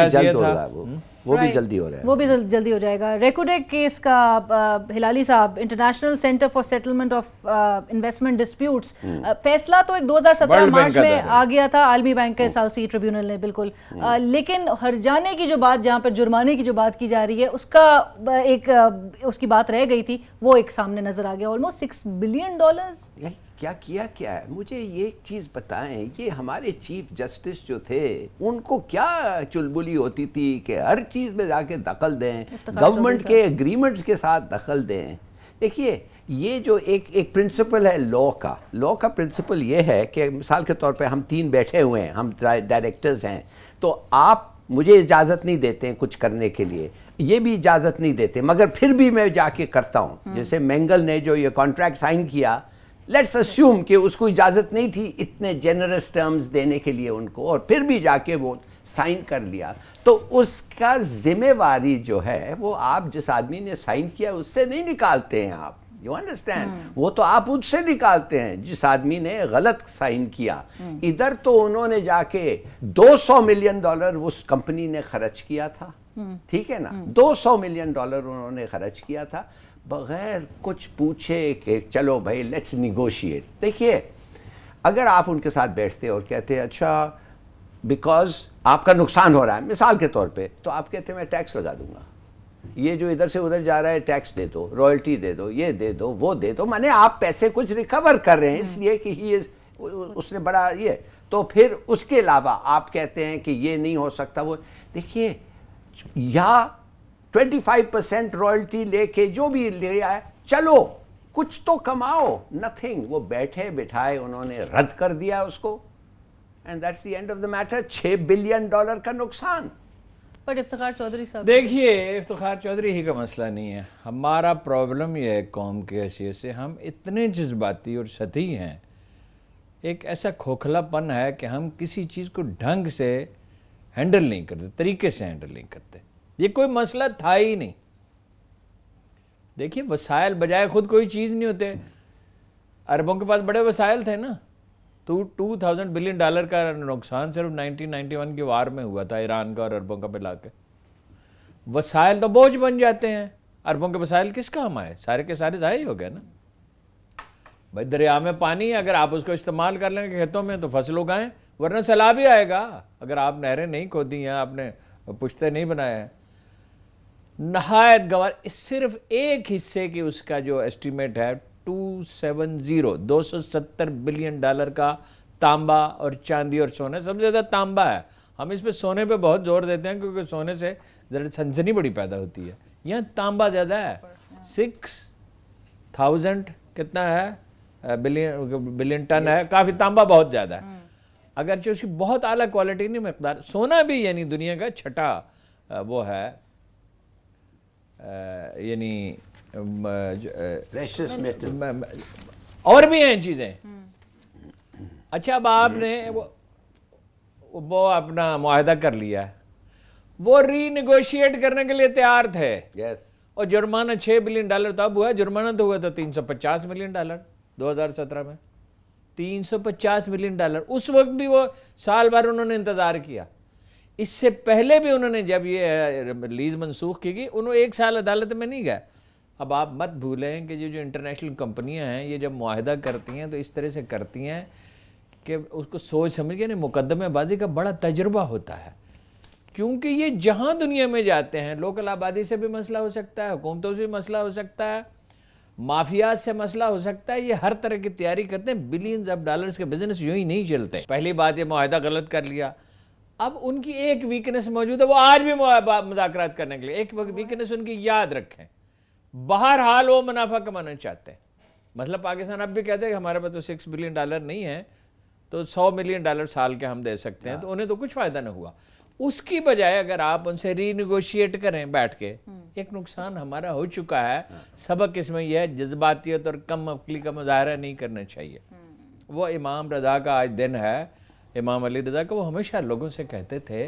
वो भी जल्दी हो रहा है, वो भी जल्दी हो जाएगा। रेकोडेक केस का हिलाली साहब, International Centre for Settlement of Investment Disputes, फैसला तो एक 2017 मार्च में आ गया था आलमी बैंक के सालसी ट्रिब्यूनल ने, बिल्कुल। लेकिन हर्जाने की जो बात, जहाँ पर जुर्माने की जो बात की जा रही है, उसका एक उसकी बात रह गई थी, वो एक सामने नजर आ गया, ऑलमोस्ट $6 बिलियन। क्या किया क्या है? मुझे ये एक चीज़ बताएं, ये हमारे चीफ जस्टिस जो थे, उनको क्या चुलबुली होती थी कि हर चीज़ में जाके दखल दें, गवर्नमेंट के एग्रीमेंट्स के साथ दखल दें। देखिए, ये जो एक प्रिंसिपल है लॉ का प्रिंसिपल ये है कि मिसाल के तौर पे हम 3 बैठे हुए हैं, हम डायरेक्टर्स हैं, तो आप मुझे इजाज़त नहीं देते हैं कुछ करने के लिए, ये भी इजाज़त नहीं देते, मगर फिर भी मैं जाके करता हूँ। जैसे मेंगल ने जो ये कॉन्ट्रैक्ट साइन किया, लेट्स अस्यूम कि उसको इजाज़त नहीं थी इतने जेनरस टर्म्स देने के लिए उनको, और फिर भी जाके वो साइन कर लिया, तो उसका जिम्मेवारी जो है वो आप जिस आदमी ने साइन किया उससे नहीं निकालते हैं आप, यू अंडरस्टैंड? वो तो आप उससे निकालते हैं जिस आदमी ने गलत साइन किया। इधर तो उन्होंने जाके $200 मिलियन उस कंपनी ने खर्च किया था, ठीक है ना, $200 मिलियन उन्होंने खर्च किया था बगैर कुछ पूछे कि चलो भाई लेट्स निगोशिएट। देखिए, अगर आप उनके साथ बैठते और कहते हैं अच्छा बिकॉज आपका नुकसान हो रहा है मिसाल के तौर पे, तो आप कहते हैं मैं टैक्स लगा दूंगा, ये जो इधर से उधर जा रहा है टैक्स दे दो, रॉयल्टी दे दो, ये दे दो, वो दे दो, माने आप पैसे कुछ रिकवर कर रहे हैं इसलिए कि उसने बड़ा ये, तो फिर उसके अलावा आप कहते हैं कि ये नहीं हो सकता वो। देखिए, या 25% रॉयल्टी लेके जो भी ले आए, चलो कुछ तो कमाओ, नथिंग। वो बैठे बिठाए उन्होंने रद्द कर दिया उसको, and that's the end of the matter. $6 billion का नुकसान। पर इफ्तिखार चौधरी साहब, देखिए इफ्तिखार चौधरी ही का मसला नहीं है, हमारा प्रॉब्लम यह है कौम के हैसियत से हम इतने जज्बाती और सती हैं, एक ऐसा खोखलापन है कि हम किसी चीज़ को ढंग से हैंडल नहीं करते, तरीके से हैंडल नहीं करते। ये कोई मसला था ही नहीं। देखिए वसाइल बजाय खुद कोई चीज़ नहीं होते, अरबों के पास बड़े वसाइल थे ना। तो $2000 बिलियन का नुकसान सिर्फ 1991 की वार में हुआ था, ईरान का और अरबों का मिला के। वसाइल तो बोझ बन जाते हैं, अरबों के वसाइल किस काम आए, सारे के सारे ज़ाया हो गए ना। भाई दरिया में पानी है, अगर आप उसको इस्तेमाल कर लेंगे खेतों में तो फसल उगाएं, वरना सैलाब ही आएगा। अगर आप नहरें नहीं खोदी हैं, आपने पुश्ते नहीं बनाए हैं। नहायत गवार, सिर्फ एक हिस्से की उसका जो एस्टीमेट है 270 बिलियन डॉलर का तांबा और चांदी और सोना, सबसे ज़्यादा तांबा है। हम इस पे सोने पे बहुत जोर देते हैं क्योंकि सोने से ज़रा सनसनी बड़ी पैदा होती है, यहाँ तांबा ज़्यादा है। 6000 कितना है बिलियन टन है, काफ़ी तांबा बहुत ज़्यादा है। अगरचे उसकी बहुत आला क्वालिटी नहीं मकदार। सोना भी यानी दुनिया का छठा वो है, यानी और भी हैं चीज़ें। अच्छा अब आपने वो अपना मुआहदा कर लिया है, वो रीनेगोशिएट करने के लिए तैयार थे। और जुर्माना $6 बिलियन तब हुआ, जुर्माना तो हुआ था $350 मिलियन 2017 में, $350 मिलियन। उस वक्त भी वो साल भर उन्होंने इंतज़ार किया। इससे पहले भी उन्होंने जब ये लीज मनसूख की गई, उन्होंने 1 साल अदालत में नहीं गए। अब आप मत भूलें कि जो इंटरनेशनल कंपनियां हैं, ये जब मुआहदा करती हैं तो इस तरह से करती हैं कि उसको सोच समझ के मुकदमेबाजी का बड़ा तजुर्बा होता है। क्योंकि ये जहां दुनिया में जाते हैं, लोकल आबादी से भी मसला हो सकता है, हुकूमतों से भी मसला हो सकता है, माफियाज से मसला हो सकता है। ये हर तरह की तैयारी करते हैं। बिलियंस ऑफ डॉलर्स के बिजनेस यूं ही नहीं चलते। पहली बात, ये मुआहदा गलत कर लिया। अब उनकी एक वीकनेस मौजूद है, वो आज भी मुज़ाकरात करने के लिए एक वीकनेस उनकी याद रखें। बहरहाल वो मुनाफा कमाना चाहते हैं। मतलब पाकिस्तान अब भी कहते हैं कि हमारे पास तो $6 बिलियन नहीं है, तो $100 मिलियन साल के हम दे सकते हैं, तो उन्हें तो कुछ फायदा नहीं हुआ। उसकी बजाय अगर आप उनसे रीनेगोशिएट करें बैठ के, एक नुकसान हमारा हो चुका है। सबक इसमें यह है, जज्बातियत और कम अक्ली का मुजाहरा नहीं करना चाहिए। वो इमाम रज़ा का आज दिन है, इमाम अली रज़ा का, वो हमेशा लोगों से कहते थे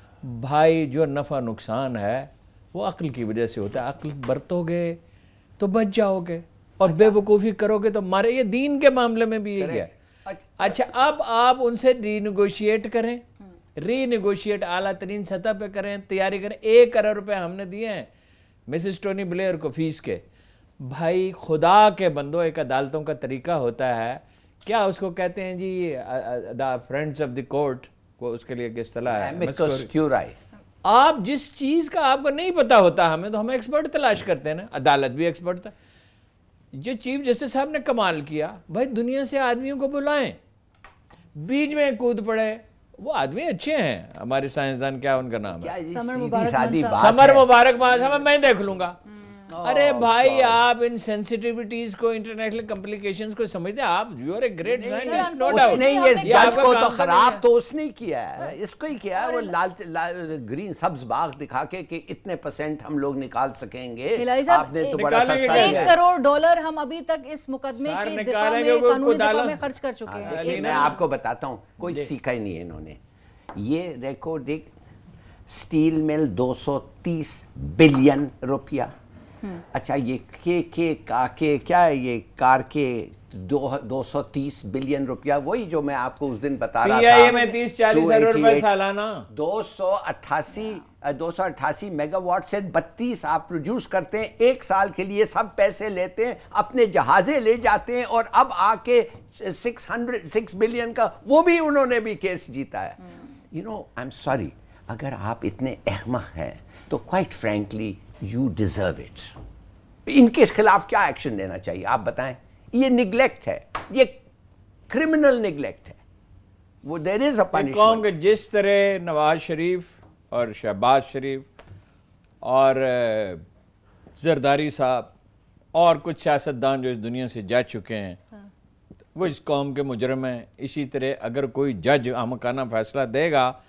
भाई जो नफ़ा नुकसान है वो अक्ल की वजह से होता है, अक्ल बरतोगे तो बच जाओगे और बेवकूफ़ी करोगे तो मारे। ये दीन के मामले में भी यही है। अच्छा अब आप उनसे रीनेगोशिएट करें, रीनेगोशिएट आला तरीन सतह पे करें, तैयारी करें। $1 करोड़ हमने दिए हैं मिसेस टोनी ब्लेयर को फीस के। भाई खुदा के बंदो, एक अदालतों का तरीका होता है, क्या उसको कहते हैं जी, the friends of the court को, उसके लिए किस तरह है, आप जिस चीज का आपको नहीं पता होता, हमें तो हम एक्सपर्ट तलाश करते हैं ना। अदालत भी एक्सपर्ट था। जो चीफ जस्टिस साहब ने कमाल किया, भाई दुनिया से आदमियों को बुलाएं, बीच में कूद पड़े। वो आदमी अच्छे हैं, हमारे साइंसदान, क्या उनका नाम है, समर मुबारक साहब, मैं देख लूंगा। अरे भाई आप इन सेंसिटिविटीज को, इंटरनेशनल कॉम्प्लिकेशंस को समझते हैं आप। You are a great scientist, no doubt. उसने ये जज को तो खराब तो उसने किया है, इसको ही किया है। वो लाल ग्रीन सब्ज बाग दिखा के कि इतने % हम लोग निकाल सकेंगे। आपने तो बड़ा सस्ता $1 करोड़ हम अभी तक इस मुकदमे के दिफा में, कानूनी दिफा में खर्च कर चुके हैं। मैं आपको बताता हूँ, कोई सीखा ही नहीं है इन्होंने। ये रिकॉर्ड, स्टील मिल $230 बिलियन। अच्छा ये क्या है, ये कार के $230 बिलियन, वही जो मैं आपको उस दिन बता रहा था, में 30-40 अरब रुपए सालाना। 288 मेगावाट से 32 आप प्रोड्यूस करते हैं, 1 साल के लिए सब पैसे लेते हैं, अपने जहाज़े ले जाते हैं, और अब आके 6 बिलियन का वो भी उन्होंने भी केस जीता है। You know, I am sorry, अगर आप इतने अहमक हैं तो quite frankly you deserve it. इनके खिलाफ क्या एक्शन लेना चाहिए आप बताएं। ये निगलेक्ट है, ये क्रिमिनल निगलेक्ट है। वो देयर इज अ पनिशमेंट। जिस तरह नवाज शरीफ और शहबाज शरीफ और जरदारी साहब और कुछ सियासतदान जो इस दुनिया से जा चुके हैं, वो इस कौम के मुजरम हैं। इसी तरह अगर कोई जज आमकाना फैसला देगा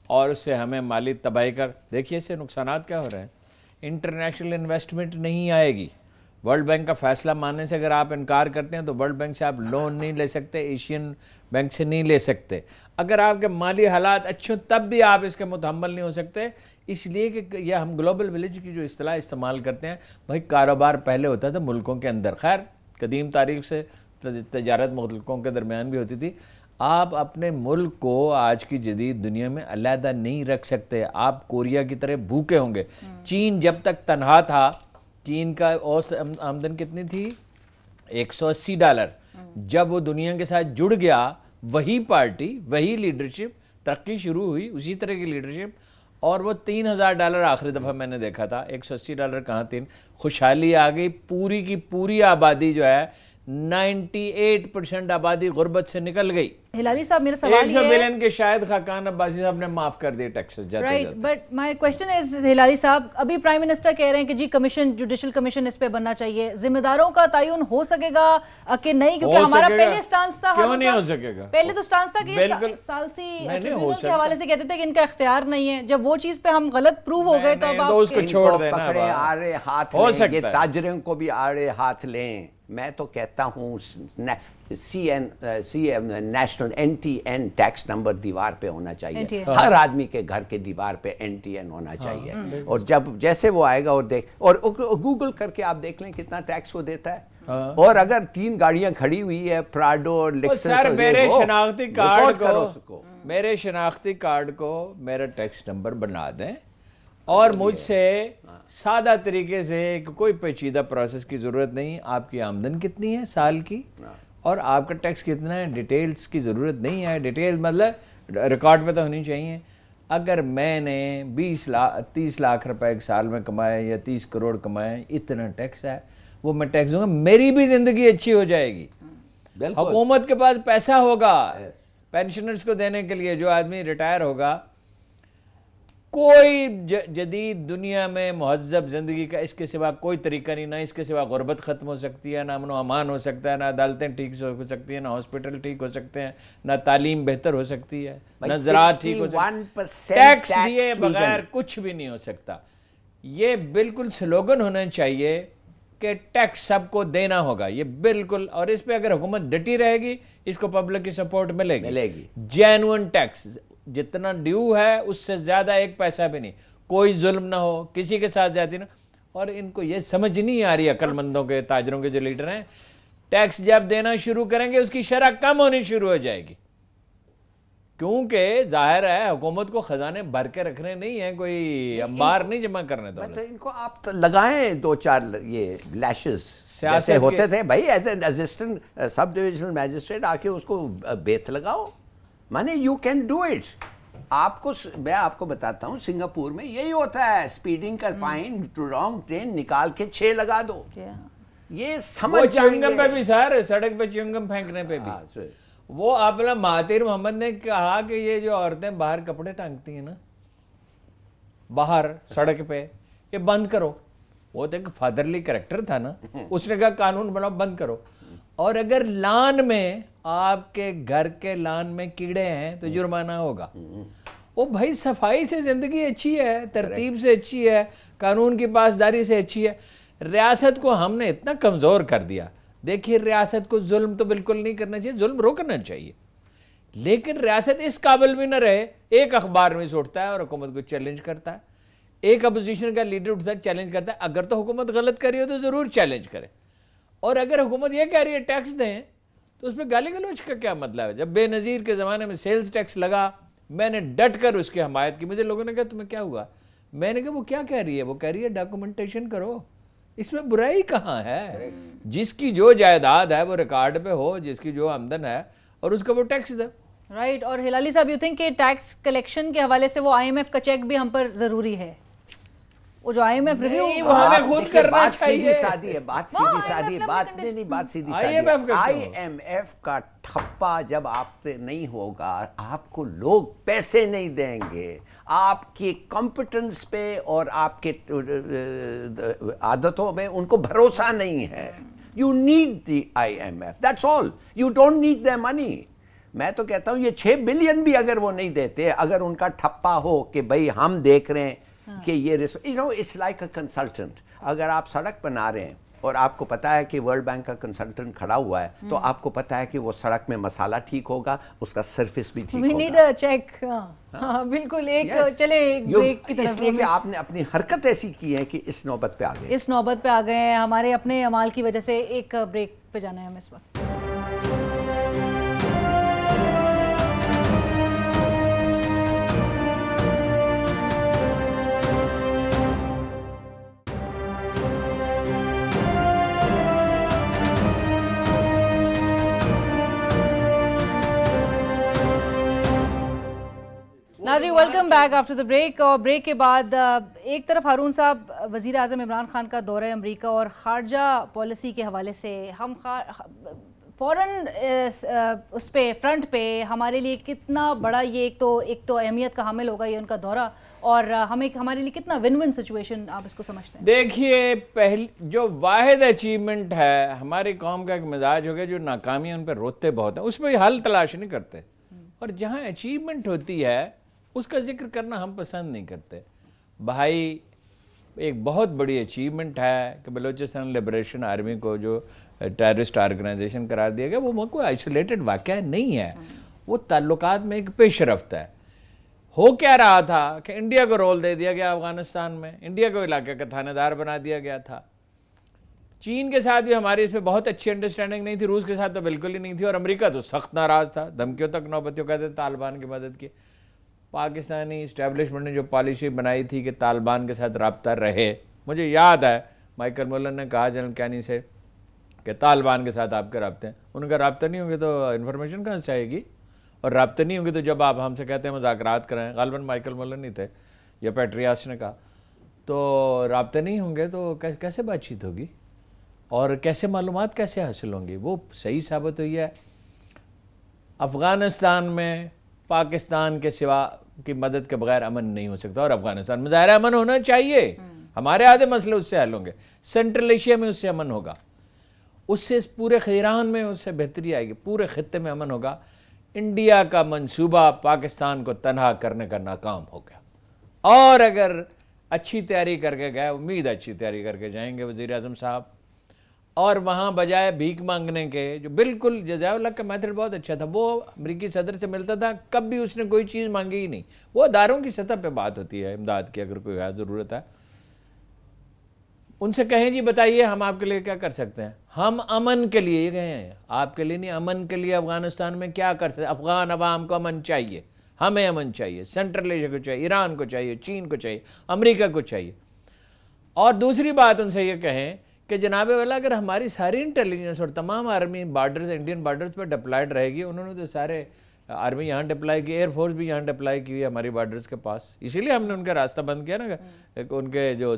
اور اس سے ہمیں مالی تباہی کا دیکھیے اس سے نقصانات کیا ہو رہے ہیں. انٹرنیشنل انویسٹمنٹ نہیں آئے گی. ورلڈ بینک کا فیصلہ ماننے سے اگر آپ انکار کرتے ہیں تو ورلڈ بینک سے آپ لون نہیں لے سکتے, ایشین بینک سے نہیں لے سکتے. اگر آپ کے مالی حالات اچھے تب بھی آپ اس کے متحمل نہیں ہو سکتے, اس لیے کہ یہ ہم گلوبل ولیج کی جو اصطلاح استعمال کرتے ہیں, بھائی کاروبار پہلے ہوتا تھا ملکوں کے اندر, خیر قدیم تاریخ سے تجارت ملکوں کے درمیان بھی ہوتی تھی. آپ اپنے ملک کو آج کی جدید دنیا میں علیحدہ نہیں رکھ سکتے, آپ کوریا کی طرح بھوکے ہوں گے. چین جب تک تنہا تھا, چین کا اوسط آمدن کتنی تھی؟ $180. جب وہ دنیا کے ساتھ جڑ گیا, وہی پارٹی وہی لیڈرشپ, ترقی شروع ہوئی اسی طرح کی لیڈرشپ, اور وہ $3000 آخری دفعہ میں نے دیکھا تھا. $180 کہاں تھی, خوشحالی آ گئی. پوری کی پوری آبادی جو ہے 98% آبادی غربت سے نکل گئی. ہلالی صاحب میرا سوال یہ ہے, 100 بلین کے شاید خاقان عباسی صاحب نے معاف کر دیے ٹیکسز جاتے right, but my question is Hilali صاحب, ابھی پرائم منسٹر کہہ رہے ہیں کہ جی کمیشن, جوڈیشل کمیشن اس پہ بننا چاہیے. ذمہ داروں کا تعین ہو سکے گا کہ نہیں؟ کیونکہ ہمارا پہلے سٹانس تھا, کیوں نہیں ہو سکے گا؟ پہلے تو سٹانس تھا کہ یہ ثالثی ٹریبیونل کے حوالے سے کہتے تھے کہ ان کا اختیار نہیں ہے. جب وہ چیز پہ ہم غلط پروو ہو گئے تو اب آپ اس کو چھوڑ دینا, پکڑے آڑے ہاتھ لیں, یہ تاجروں کو بھی آڑے ہاتھ لیں. میں تو کہتا ہوں نیشنل NTN ٹیکس نمبر دیوار پہ ہونا چاہیے, ہر آدمی کے گھر کے دیوار پہ NTN ہونا چاہیے. اور جب جیسے وہ آئے گا اور دیکھ, اور گوگل کر کے آپ دیکھ لیں کتنا ٹیکس وہ دیتا ہے. اور اگر 3 گاڑیاں کھڑی ہوئی ہے پراڈو اور لیکسس, سر میرے شناختی کارڈ کو میرا ٹیکس نمبر بنا دیں, اور مجھ سے سادہ طریقے سے کوئی پیچیدہ پروسیس کی ضرورت نہیں. آپ کی آمدن کتنی ہے سال کی اور آپ کا ٹیکس کتنا ہے, ڈیٹیلز کی ضرورت نہیں ہے. ڈیٹیل مطلب ریکارڈ پہ تو ہونی چاہیے. اگر میں نے 30 لاکھ روپے ایک سال میں کمائے یا 30 کروڑ کمائے, اتنا ٹیکس ہے, وہ میں ٹیکس دوں گا, میری بھی زندگی اچھی ہو جائے گی. حکومت کے پاس پیسہ ہوگا پینشنرز کو دینے کے لیے. جو آدمی ریٹائر ہوگا, کوئی جدید دنیا میں مہذب زندگی کا اس کے سوا کوئی طریقہ نہیں. نہ اس کے سوا غربت ختم ہو سکتی ہے, نہ امن و امان ہو سکتا ہے, نہ عدالتیں ٹھیک ہو سکتی ہیں, نہ ہاسپٹل ٹھیک ہو سکتے ہیں, نہ تعلیم بہتر ہو سکتی ہے, نہ زراعت ٹھیک ہو سکتی ہے. ٹیکس دیے بغیر کچھ بھی نہیں ہو سکتا. یہ بالکل سلوگن ہونا چاہیے کہ ٹیکس سب کو دینا ہوگا, یہ بالکل. اور اس پہ اگر حکومت ڈٹی رہے گی, اس کو پبلک کی سپورٹ ملے گی. جینوئن ٹیکس, جتنا ڈیو ہے اس سے زیادہ 1 پیسہ بھی نہیں, کوئی ظلم نہ ہو, کسی کے ساتھ زیادتی نہ. اور ان کو یہ سمجھ نہیں آ رہی عقل مندوں کے, تاجروں کے جو لیڈر ہیں, ٹیکس جب دینا شروع کریں گے اس کی شرح کم ہونی شروع ہو جائے گی. کیونکہ ظاہر ہے حکومت کو خزانے بھر کے رکھنے نہیں ہیں, کوئی انبار نہیں جمع کرنے. تو ان کو آپ لگائیں 2-4 یہ لیشز جیسے ہوتے تھے بھائی, as an assistant sub divisional magistrate آ کے اس کو بیت لگاؤ. مانے یو کین ڈو اٹ. آپ کو میں آپ کو بتاتا ہوں, سنگاپور میں یہی ہوتا ہے, اسپیڈنگ کا فائن رانگ ٹرین نکال کے 6 لگا دو. یہ سمجھ چیونگم پہ بھی سر, سڑک پہ چیونگم پھینکنے پہ بھی. وہ اپنا مہاتیر محمد نے کہا کہ یہ جو عورتیں باہر کپڑے ٹانگتی ہیں نا باہر سڑک پہ, یہ بند کرو. وہ تو ایک فادرلی کریکٹر تھا نا, اس نے کہا قانون بناؤ, بند کرو. اور اگر لان میں, آپ کے گھر کے لان میں کیڑے ہیں تو جرمانہ ہوگا. وہ بھائی صفائی سے زندگی اچھی ہے, ترتیب سے اچھی ہے, قانون کی پاسداری سے اچھی ہے. ریاست کو ہم نے اتنا کمزور کر دیا. دیکھیے ریاست کو ظلم تو بالکل نہیں کرنا چاہیے, ظلم روکنا چاہیے, لیکن ریاست اس قابل بھی نہ رہے. ایک اخبار میں اٹھتا ہے اور حکومت کو چیلنج کرتا ہے, ایک اپوزیشن کا لیڈر اٹھتا ہے چیلنج کرتا ہے. اگر تو حکومت غلط کر رہی ہو تو ضرور چیلنج کرے, اور اگر حکومت یہ کہہ رہی ہے ٹیکس دیں تو اس پہ گالی گلوچ کا کیا مطلب ہے؟ جب بے نظیر کے زمانے میں سیلز ٹیکس لگا, میں نے ڈٹ کر اس کی حمایت کی. مجھے لوگوں نے کہا تمہیں کیا ہوا؟ میں نے کہا وہ کیا کہہ رہی ہے؟ وہ کہہ رہی ہے ڈاکومنٹیشن کرو, اس میں برائی کہاں ہے؟ جس کی جو جائیداد ہے وہ ریکارڈ پہ ہو, جس کی جو آمدن ہے, اور اس کا وہ ٹیکس دے. رائٹ. اور ہلالی صاحب, یو تھنک کہ ٹیکس کلیکشن کے حوالے سے وہ IMF کا چیک بھی ہم پر ضروری ہے؟ وہ جو IMF ریویو وہ ہمیں خود کرنا چاہیے. بات سیدھی سادی ہے. IMF کا ٹھپا جب آپ سے نہیں ہوگا, آپ کو لوگ پیسے نہیں دیں گے, آپ کی کمپٹنس پہ اور آپ کے عادتوں میں ان کو بھروسہ نہیں ہے. You need the IMF, that's all. You don't need their money. میں تو کہتا ہوں یہ 6 بلین بھی اگر وہ نہیں دیتے, اگر ان کا ٹھپا ہو کہ بھئی ہم دیکھ رہے ہیں کہ یہ اٹس لائک اے کنسلٹنٹ. اگر آپ سڑک بنا رہے ہیں اور آپ کو پتا ہے کہ ورلڈ بینک کا کنسلٹنٹ کھڑا ہوا ہے, تو آپ کو پتا ہے کہ وہ سڑک میں مسالہ ٹھیک ہوگا, اس کا سرفیس بھی ٹھیک ہوگا. We need a check. ہاں بالکل. ایک چلے ایک بریک کی طرف, اس لیے کہ آپ نے اپنی حرکت ایسی کی ہے کہ اس نوبت پہ آ گئے. اس نوبت پہ آ گئے ہیں, ہمارے اپنے اعمال کی وجہ سے. ایک بریک پہ جانا ہے ہمیں اس وقت. ناظرین welcome back after the break. اور بریک کے بعد ایک طرف ہارون صاحب وزیر اعظم عمران خان کا دورہ امریکہ اور خارجہ پالیسی کے حوالے سے ہم فوراً اس پہ فرنٹ پہ ہمارے لیے کتنا بڑا یہ ایک تو اہمیت کا حامل ہوگا یہ ان کا دورہ, اور ہمارے لیے کتنا ون ون سچویشن آپ اس کو سمجھتے ہیں؟ دیکھیے, جو واحد اچیومنٹ ہے ہماری قوم کا ایک مزاج ہو گیا, جو ناکامی ان پہ روتے بہت ہیں, اس پہ حل تلاش نہیں کرتے, اور جہاں اچیومنٹ ہوتی ہے اس کا ذکر کرنا ہم پسند نہیں کرتے. بھائی ایک بہت بڑی اچیومنٹ ہے کہ بلوچستان لبریشن آرمی کو جو ٹیررسٹ آرگنائزیشن قرار دیا گیا, وہ کوئی آئسولیٹڈ واقعہ نہیں ہے, وہ تعلقات میں ایک پیش رفت ہے. ہو کیا رہا تھا کہ انڈیا کو رول دے دیا گیا افغانستان میں, انڈیا کو علاقے کا تھانہ دار بنا دیا گیا تھا. چین کے ساتھ بھی ہماری اس پہ بہت اچھی انڈرسٹینڈنگ نہیں تھی, روس کے ساتھ تو بالکل ہی نہیں تھی, اور امریکہ تو سخت ناراض تھا, دھمکیوں تک نوبتیوں کہتے تھے طالبان کی مدد کی. پاکستانی اسٹیبلشمنٹ نے جو پالیسی بنائی تھی کہ طالبان کے ساتھ رابطہ رہے, مجھے یاد ہے مائیکل مولن نے کہا جنرل کینی سے کہ طالبان کے ساتھ آپ کے رابطے ہیں, ان کا رابطہ نہیں ہوں گے تو انفارمیشن کہاں سے آئے گی, اور رابطے نہیں ہوں گے تو جب آپ ہم سے کہتے ہیں مذاکرات کریں, غالباً مائیکل مولن نہیں تھے یا پیٹریاس نے کہا, تو رابطے نہیں ہوں گے تو کیسے بات چیت ہوگی, اور کیسے معلومات کیسے حاصل ہوں گی. وہ صحیح ثابت ہوئی ہے. افغانستان میں پاکستان کے سوا کی مدد کے بغیر امن نہیں ہو سکتا, اور افغانستان میں ظاہر امن ہونا چاہیے. ہمارے آدھے مسئلے اس سے حل ہوں گے, سینٹرل ایشیا میں اس سے امن ہوگا, اس سے پورے خیران میں اس سے بہتری آئے گی, پورے خطے میں امن ہوگا. انڈیا کا منصوبہ پاکستان کو تنہا کرنے کا ناکام ہو گیا, اور اگر اچھی تیاری کر کے گئے, امید اچھی تیاری کر کے جائیں گے وزیر اعظم صاحب, اور وہاں بجائے بھیک مانگنے کے, جو بالکل جزائر اللہ کا میتھڈ بہت اچھا تھا, وہ امریکی صدر سے ملتا تھا, کب بھی اس نے کوئی چیز مانگی ہی نہیں. وہ اداروں کی سطح پہ بات ہوتی ہے امداد کی, اگر کوئی ضرورت ہے ان سے کہیں جی بتائیے ہم آپ کے لیے کیا کر سکتے ہیں. ہم امن کے لیے یہ کہیں ہیں, آپ کے لیے نہیں, امن کے لیے افغانستان میں کیا کر سکتے. افغان عوام کو امن چاہیے, ہمیں امن چاہیے, سینٹرل ایشیا کو چاہیے, ایران کو چاہیے, چین کو چاہیے, امریکہ کو چاہیے. اور دوسری بات ان سے یہ کہیں کہ جناب والا اگر ہماری ساری انٹیلیجنس اور تمام آرمی بارڈرز, انڈین بارڈرز پہ ڈپلائڈ رہے گی, انہوں نے تو سارے آرمی یہاں ڈپلائی کی, ایئر فورس بھی یہاں ڈپلائی کی ہے ہماری بارڈرز کے پاس, اسی لیے ہم نے ان کا راستہ بند کیا نا, ان کے جو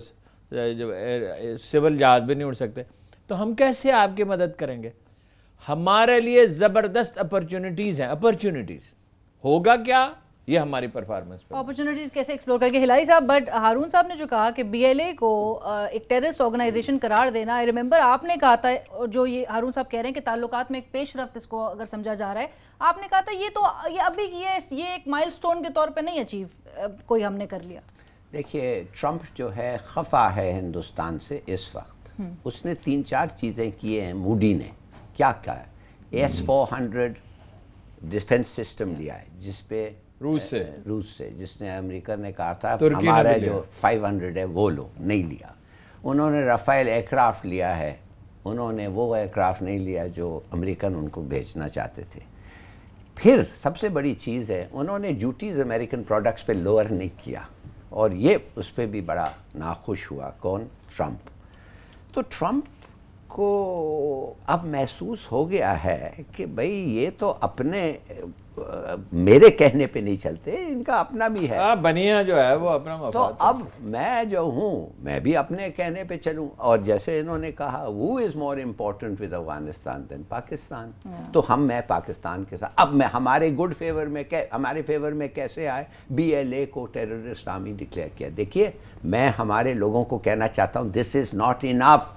سول جہاز بھی نہیں اڑ سکتے. تو ہم کیسے آپ کی مدد کریں گے؟ ہمارے لیے زبردست اپرچونٹیز ہیں, اپرچونٹیز. ہوگا کیا یہ ہماری پرفارمنس پر اپرچونٹیز کیسے ایکسپلور کر کے. ہلالی صاحب, بٹ ہارون صاحب نے جو کہا کہ بی ایل اے کو ایک ٹیررسٹ آرگنائزیشن قرار دینا, آئی ریممبر آپ نے کہا تھا, جو یہ ہارون صاحب کہہ رہے ہیں کہ تعلقات میں ایک پیش رفت اس کو اگر سمجھا جا رہا ہے, آپ نے کہا تھا یہ ابھی یہ ایک مائل سٹون کے طور پہ نہیں اچیو کوئی ہم نے کر لیا. دیکھیے ٹرمپ جو ہے خفا ہے ہندوستان سے اس وقت. اس نے 3-4 چیزیں کی ہیں. موڈی نے کیا کہا ہے, S-400 ڈیفنس سسٹم لیا ہے جس پہ روس سے جس نے امریکہ نے کہا تھا ہمارا جو 500 ہے وہ لو, نہیں لیا. انہوں نے رافیل ایئر کرافٹ لیا ہے, انہوں نے وہ ایئر کرافٹ نہیں لیا جو امریکن ان کو بھیجنا چاہتے تھے. پھر سب سے بڑی چیز ہے, انہوں نے ڈیوٹیز امریکن پروڈکٹس پہ لوور نہیں کیا, اور یہ اس پہ بھی بڑا ناخوش ہوا. کون؟ ٹرمپ. تو ٹرمپ کو اب محسوس ہو گیا ہے کہ بھئی یہ تو اپنے میرے کہنے پہ نہیں چلتے, ان کا اپنا بھی ہے, بنیا جو ہے وہ اپنا مفاد. تو اب میں جو ہوں میں بھی اپنے کہنے پہ چلوں, اور جیسے انہوں نے کہا who is more important with Afghanistan than Pakistan, تو میں پاکستان کے ساتھ. اب ہمارے ہمارے فیور میں کیسے آئے, بی ایل اے کو ٹیررسٹ آرمی ڈکلیئر کیا. دیکھیے میں ہمارے لوگوں کو کہنا چاہتا ہوں this is not enough.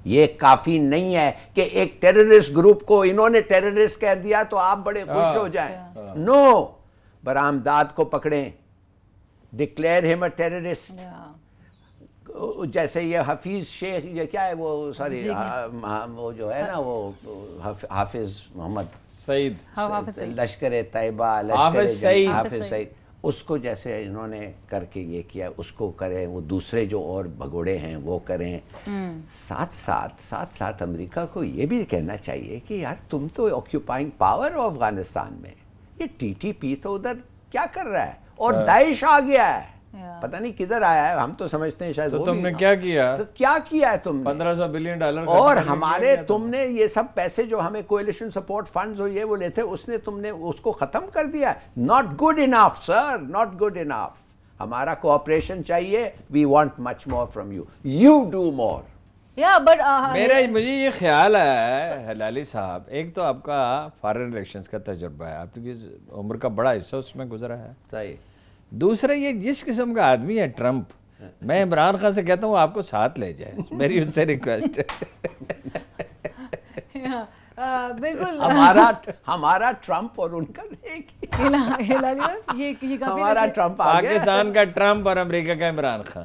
یہ کافی نہیں ہے کہ ایک ٹیررسٹ گروپ کو انہوں نے ٹیررسٹ کہہ دیا تو آپ بڑے خوش ہو جائیں. نو، برآمدات کو پکڑیں، ڈکلیئر ہم اے ٹیررسٹ. جیسے یہ حفیظ شیخ، یہ کیا ہے وہ، سوری وہ جو ہے نا وہ حافظ محمد سعید، لشکر طیبہ، حافظ سعید، حافظ سعید، اس کو جیسے انہوں نے کر کے یہ کیا، اس کو کریں. وہ دوسرے جو اور بھگوڑے ہیں وہ کریں. ساتھ ساتھ امریکہ کو یہ بھی کہنا چاہیے کہ یار تم تو آکیوپائنگ پاور ہو افغانستان میں. یہ ٹی ٹی پی تو ادھر کیا کر رہا ہے، اور داعش آ گیا ہے، پتہ نہیں کدھر آیا ہے. ہم تو سمجھتے ہیں شاید تو تم نے کیا کیا، تو کیا کیا ہے تم نے؟ $1500 بلین اور ہمارے تم نے یہ سب پیسے جو ہمیں کوئلیشن سپورٹ فنڈز ہو یہ وہ لیتے، اس نے تم نے اس کو ختم کر دیا. Not good enough sir, not good enough. ہمارا کوآپریشن چاہیے. We want much more from you. You do more. مجھے یہ خیال ہے ہلالی صاحب، ایک تو آپ کا فارن الیکشنز کا تجربہ ہے، آپ کی عمر کا بڑا حصہ اس میں گزرا ہے. صحیح. دوسرا یہ جس قسم کا آدمی ہے ٹرمپ، میں عمران خان سے کہتا ہوں آپ کو ساتھ لے جائے، میری ان سے ریکویسٹ ہے. بالکل ہمارا ٹرمپ اور ان کا ہمارا ٹرمپ، پاکستان کا ٹرمپ اور امریکہ کا عمران خان.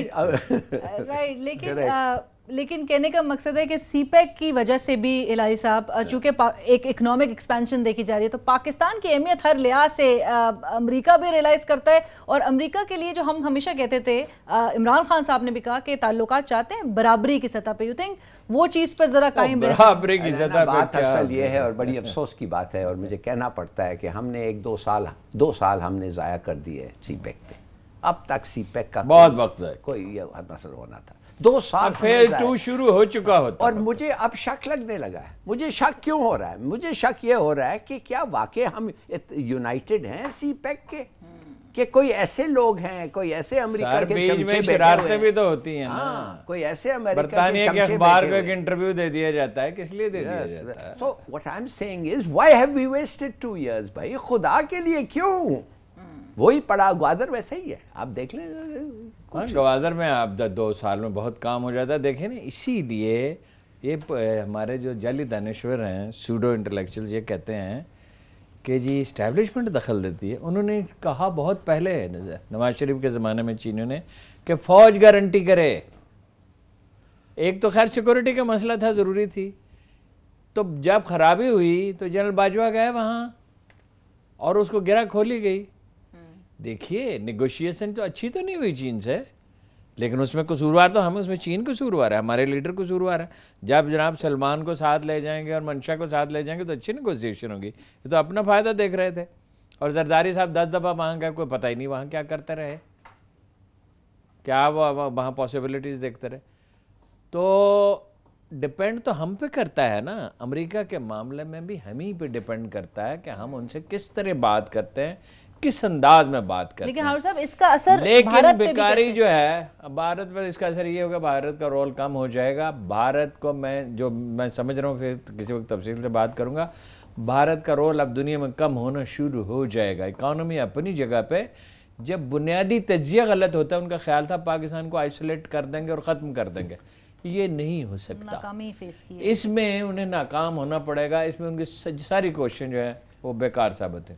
رائٹ. لیکن کہنے کا مقصد ہے کہ سی پیک کی وجہ سے بھی ہلالی صاحب، چونکہ ایک اکنامک ایکسپینشن دیکھی جا رہی ہے، تو پاکستان کی اہمیت ہر لحاظ سے امریکہ بھی ریلائز کرتا ہے. اور امریکہ کے لیے جو ہم ہمیشہ کہتے تھے، عمران خان صاحب نے بھی کہا کہ تعلقات چاہتے ہیں برابری کی سطح پہ. یو تھنک وہ چیز پر ذرا قائم رہے. برابری کی سطح پہ بات اصل یہ ہے، اور بڑی افسوس کی بات ہے، اور مجھے کہنا پڑتا ہے کہ ہم نے دو سال ہم نے ضائع کر دیے سی پیک پہ. اب تک سی پیک کا بہت وقت ہے، کوئی یہ مسئلہ ہونا تھا. 2 سال فیز 2 شروع ہو چکا ہوتا. اور مجھے اب شک لگنے لگا ہے. مجھے شک کیوں ہو رہا ہے؟ مجھے شک یہ ہو رہا ہے کہ کیا واقع ہم یونائٹڈ ہیں سی پیک کے، کہ کوئی ایسے لوگ ہیں، کوئی ایسے امریکہ کے چمچے بیٹھے ہوئے شرارتیں بھی تو ہوتی ہیں نا، کوئی ایسے امریکہ برطانیہ کے اخبار کو ایک انٹرویو دے دیا جاتا ہے، کس لیے دے دیا جاتا ہے؟ So what I'm saying is why have we wasted 2 years بھائی؟ خدا کے لیے کیوں؟ وہی پڑا گوادر ویسا ہی ہے، آپ دیکھ لیں. گوادر میں آپ 2 سال میں بہت کام ہو جاتا ہے. دیکھیں نا، اسی لیے یہ ہمارے جو جعلی دانشور ہیں، سوڈو انٹلیکچوئل، یہ کہتے ہیں کہ جی اسٹیبلشمنٹ دخل دیتی ہے. انہوں نے کہا بہت پہلے نواز شریف کے زمانے میں چینیوں نے کہ فوج گارنٹی کرے. ایک تو خیر سیکورٹی کا مسئلہ تھا، ضروری تھی. تو جب خرابی ہوئی تو جنرل باجوہ گئے وہاں اور اس کو گرہ کھولی گئی. دیکھیے نیگوشیشن تو اچھی تو نہیں ہوئی چین سے، لیکن اس میں قصوروار تو ہم، اس میں چین قصوروار ہے، ہمارے لیڈر قصوروار ہے. جب جناب سلمان کو ساتھ لے جائیں گے اور منشا کو ساتھ لے جائیں گے تو اچھی نیگوشیشن ہوگی. یہ تو اپنا فائدہ دیکھ رہے تھے. اور زرداری صاحب 10 دفعہ وہاں گئے، کوئی پتہ ہی نہیں وہاں کیا کرتے رہے، کیا وہ وہاں پاسبلٹیز دیکھتے رہے. تو ڈپینڈ تو ہم پہ کرتا ہے نا. امریکہ کے معاملے میں بھی ہم ہی پہ ڈپینڈ کرتا ہے کہ ہم ان سے کس طرح بات کرتے ہیں، کس انداز میں بات کرتے ہیں. لیکن ہارون صاحب اس کا اثر لیکن بیکاری جو ہے بھارت پر، اس کا اثر یہ ہوگا بھارت کا رول کم ہو جائے گا. بھارت کو میں سمجھ رہا ہوں، پھر کسی وقت تفصیل سے بات کروں گا. بھارت کا رول اب دنیا میں کم ہونا شروع ہو جائے گا. اکانومی اپنی جگہ پہ، جب بنیادی تجزیہ غلط ہوتا ہے، ان کا خیال تھا پاکستان کو آئسولیٹ کر دیں گے اور ختم کر دیں گے. یہ نہیں ہو سکتا. ناکامی فیس کی، اس میں انہیں ناکام ہونا پڑے گا. اس میں ان کی ساری کوششیں جو ہے وہ بیکار ثابت ہیں.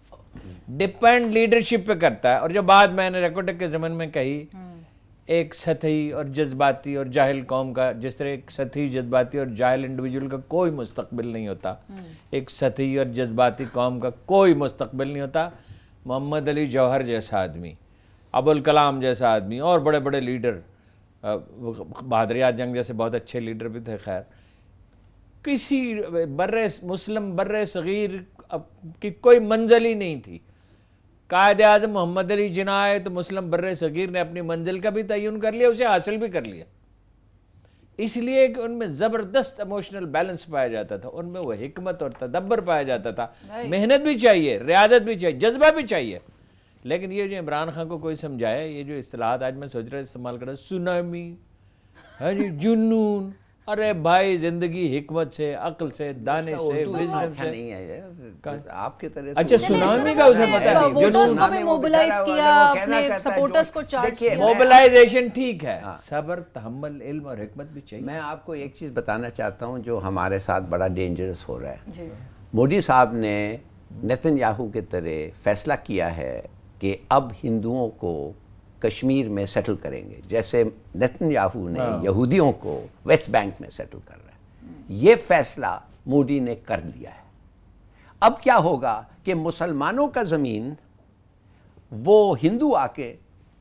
ڈیپینڈ لیڈرشپ پہ کرتا ہے. اور جو بات میں نے ریکوٹک کے زمن میں کہی، ایک سطحی اور جذباتی اور جاہل قوم کا، جس طرح ایک سطحی جذباتی اور جاہل انڈیویجول کا کوئی مستقبل نہیں ہوتا، ایک سطحی اور جذباتی قوم کا کوئی مستقبل نہیں ہوتا. محمد علی جوہر جیسا آدمی، ابوالکلام جیسا آدمی، اور بڑے بڑے لیڈر، بہادر جنگ جیسے بہت اچھے لیڈر بھی تھے. خیر، کسی مسلم بر صغیر کی کوئی منزل ہی نہیں تھی. قائد اعظم محمد علی جناح ہے تو مسلم بر صغیر نے اپنی منزل کا بھی تعین کر لیا، اسے حاصل بھی کر لیا. اس لیے کہ ان میں زبردست ایموشنل بیلنس پایا جاتا تھا، ان میں وہ حکمت اور تدبر پایا جاتا تھا. محنت بھی چاہیے، ریاضت بھی چاہیے، جذبہ بھی چاہیے. لیکن یہ جو عمران خان کو کوئی سمجھائے، یہ جو اصطلاحات آج میں سوچ رہا استعمال کر رہا، سونامی، جنون، ارے بھائی زندگی حکمت سے، عقل سے، دانش سے، وزڈم اچھا سے. نہیں ہے آپ کی طرح. اچھا سونامی کا اسے پتہ نہیں. ووٹرز کو بھی موبلائز کیا، اپنے سپورٹرز کو چارج کیا. موبلائزیشن ٹھیک ہے، صبر، تحمل، علم اور حکمت بھی چاہیے. میں آپ کو ایک چیز بتانا چاہتا ہوں جو ہمارے ساتھ بڑا ڈینجرس ہو رہا ہے. مودی صاحب نے نیتن یاہو کے طرح فیصلہ کیا ہے کہ اب ہندوؤں کو کشمیر میں سیٹل کریں گے، جیسے نیتن یاہو نے یہودیوں کو ویسٹ بینک میں سیٹل کر رہا ہے. یہ فیصلہ مودی نے کر لیا ہے. اب کیا ہوگا کہ مسلمانوں کا زمین وہ ہندو آ کے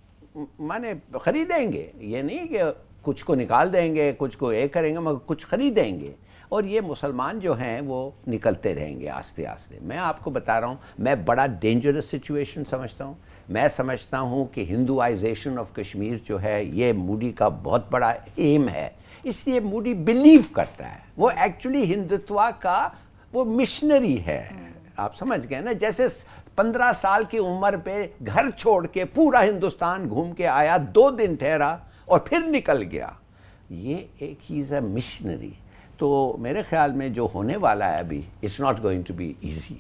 مانے خریدیں گے. یہ نہیں کہ کچھ کو نکال دیں گے، کچھ کو یہ کریں گے، مگر کچھ خریدیں گے. اور یہ مسلمان جو ہیں وہ نکلتے رہیں گے آہستہ آہستہ. میں آپ کو بتا رہا ہوں، میں بڑا ڈینجرس سچویشن سمجھتا ہوں. میں سمجھتا ہوں کہ ہندوائزیشن آف کشمیر جو ہے یہ مودی کا بہت بڑا ایم ہے. اس لیے مودی بلیو کرتا ہے، وہ ایکچولی ہندوتوا کا وہ مشنری ہے. آپ سمجھ گئے نا، جیسے 15 سال کی عمر پہ گھر چھوڑ کے پورا ہندوستان گھوم کے آیا، 2 دن ٹھہرا اور پھر نکل گیا. یہ ایک ہی ہے مشنری. تو میرے خیال میں جو ہونے والا ہے ابھی، it's not going to be easy.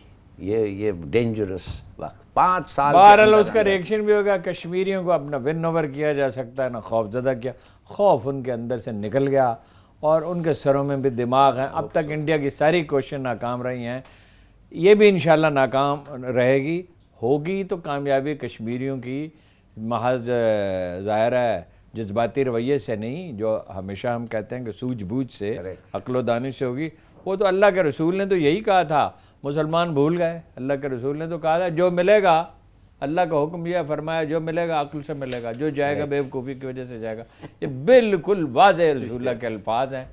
یہ ڈینجرس وقت 5 سال. بہرحال اس کا ریئیکشن بھی ہوگا. کشمیریوں کو اپنا ون اوور کیا جا سکتا ہے، نہ خوف زدہ کیا. خوف ان کے اندر سے نکل گیا اور ان کے سروں میں بھی دماغ ہیں. اب تک انڈیا کی ساری کوششیں ناکام رہی ہیں، یہ بھی انشاءاللہ ناکام رہے گی. ہوگی تو کامیابی کشمیریوں کی محض ظاہر ہے جذباتی رویے سے نہیں، جو ہمیشہ ہم کہتے ہیں کہ سوجھ بوجھ سے، عقل و دانش سے ہوگی. وہ تو اللہ کے رسول نے تو یہی کہا تھا. مسلمان بھول گئے. اللہ کے رسول نے تو کہا تھا جو ملے گا، اللہ کا حکم یہ فرمایا، جو ملے گا عقل سے ملے گا، جو جائے گا بے وقوفی کی وجہ سے جائے گا. یہ بالکل واضح رسول اللہ کے الفاظ ہیں،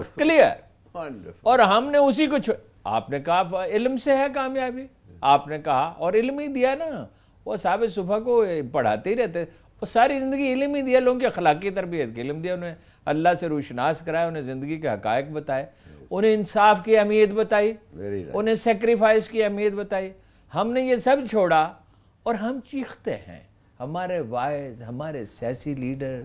کلیئر. اور ہم نے اسی کو آپ نے کہا علم سے ہے کامیابی، آپ نے کہا، اور علم ہی دیا نا. وہ صاحب صبح کو پڑھاتے ہی رہتے، وہ ساری زندگی علم ہی دیا. لوگوں کی اخلاقی تربیت کے علم دیا، انہیں اللہ سے روشناس کرایا، انہیں زندگی کے حقائق بتائے، انہیں انصاف کی اہمیت بتائی، انہیں سیکریفائس کی اہمیت بتائی. ہم نے یہ سب چھوڑا اور ہم چیختے ہیں. ہمارے وائز، ہمارے سیاسی لیڈر،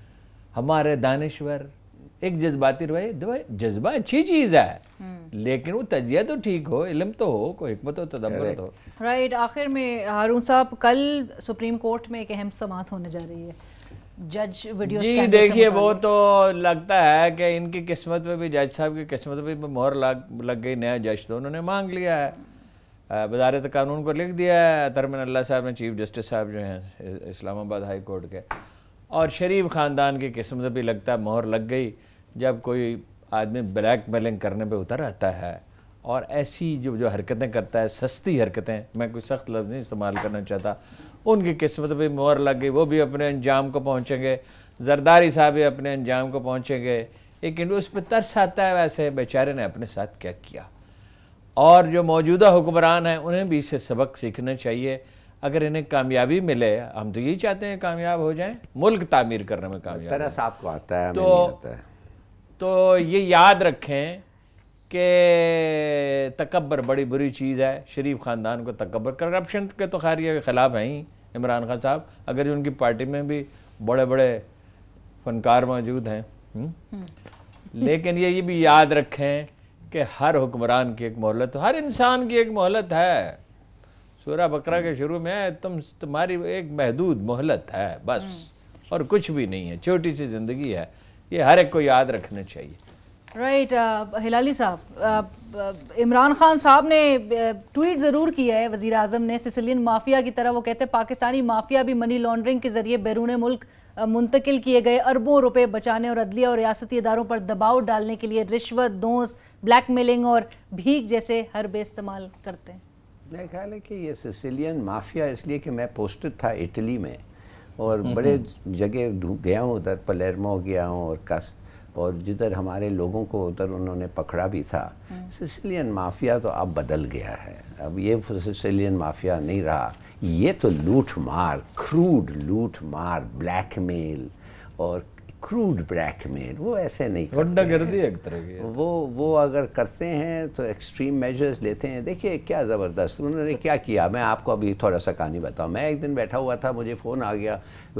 ہمارے دانشور ایک جذباتی رویے. جذبہ اچھی چیز ہے لیکن وہ تجزیہ تو ٹھیک ہو، علم تو ہو، کوئی حکمت و تدبر ہو. رائٹ. آخر میں ہارون صاحب، کل سپریم کورٹ میں ایک اہم سماعت ہونے جا رہی ہے جج ویڈیو. جی دیکھیے، وہ تو لگتا ہے کہ ان کی قسمت میں بھی، جج صاحب کی قسمت میں بھی مہر لگ گئی. نیا جج تو انہوں نے مانگ لیا ہے، وزارت قانون کو لکھ دیا ہے. ترمن اللہ صاحب نے، چیف جسٹس صاحب جو ہیں اسلام آباد ہائی کورٹ کے، اور شریف خاندان کی قسمت میں بھی لگتا ہے مہر لگ گئی. جب کوئی آدمی بلیک میلنگ کرنے پہ اتر آتا ہے اور ایسی جو حرکتیں کرتا ہے، سستی حرکتیں، میں کوئی سخت لفظ نہیں استعمال کرنا چاہتا، ان کی قسمت پہ مہر لگ گئی. وہ بھی اپنے انجام کو پہنچیں گے، زرداری صاحب بھی اپنے انجام کو پہنچیں گے. لیکن اس پہ ترس آتا ہے، ویسے بیچارے نے اپنے ساتھ کیا کیا. اور جو موجودہ حکمران ہیں انہیں بھی اس سے سبق سیکھنا چاہیے. اگر انہیں کامیابی ملے، ہم تو یہی چاہتے ہیں کامیاب ہو جائیں، ملک تعمیر کرنے میں کامیاب. ترس آپ کو آتا ہے، ہمیں نہیں آتا ہے. تو یہ یاد رکھیں کہ تکبر بڑی بری چیز ہے. شریف خاندان کو تکبر، کرپشن کے تو خیر یہ خلاف ہیں ہی عمران خان صاحب، اگر ان کی پارٹی میں بھی بڑے بڑے فنکار موجود ہیں. لیکن یہ بھی یاد رکھیں کہ ہر حکمران کی ایک مہلت، ہر انسان کی ایک مہلت ہے. سورہ بقرہ کے شروع میں تمہاری ایک محدود مہلت ہے بس، اور کچھ بھی نہیں ہے، چھوٹی سی زندگی ہے. یہ ہر ایک کو یاد رکھنا چاہیے. رائٹ. ہلالی صاحب، عمران خان صاحب نے ٹویٹ ضرور کیا ہے وزیر اعظم نے سسلین مافیا کی طرح. وہ کہتے ہیں پاکستانی مافیا بھی منی لانڈرنگ کے ذریعے بیرون ملک منتقل کیے گئے اربوں روپے بچانے اور عدلیہ اور ریاستی اداروں پر دباؤ ڈالنے کے لیے رشوت، دونس، بلیک میلنگ اور بھیک جیسے حربے استعمال کرتے ہیں. میرا خیال ہے کہ یہ سسیلین مافیا، اس لیے کہ میں پوسٹڈ تھا اٹلی میں اور بڑے جگہ گیا ہوں، ادھر پلیرمو گیا ہوں اور کسٹ، اور جدھر ہمارے لوگوں کو ادھر انہوں نے پکڑا بھی تھا. سسیلین مافیا تو اب بدل گیا ہے. اب یہ سسیلین مافیا نہیں رہا. یہ تو لوٹ مار، کروڈ لوٹ مار، بلیک میل اور क्रूड ब्लैकमेल, वो ऐसे नहीं करते गुंडागर्दी एक तरह की है। वो अगर करते हैं तो एक्सट्रीम मेजर्स लेते हैं। देखिए क्या ज़बरदस्त उन्होंने क्या किया, मैं आपको अभी थोड़ा सा कहानी बताऊं। मैं एक दिन बैठा हुआ था, मुझे फ़ोन आ गया,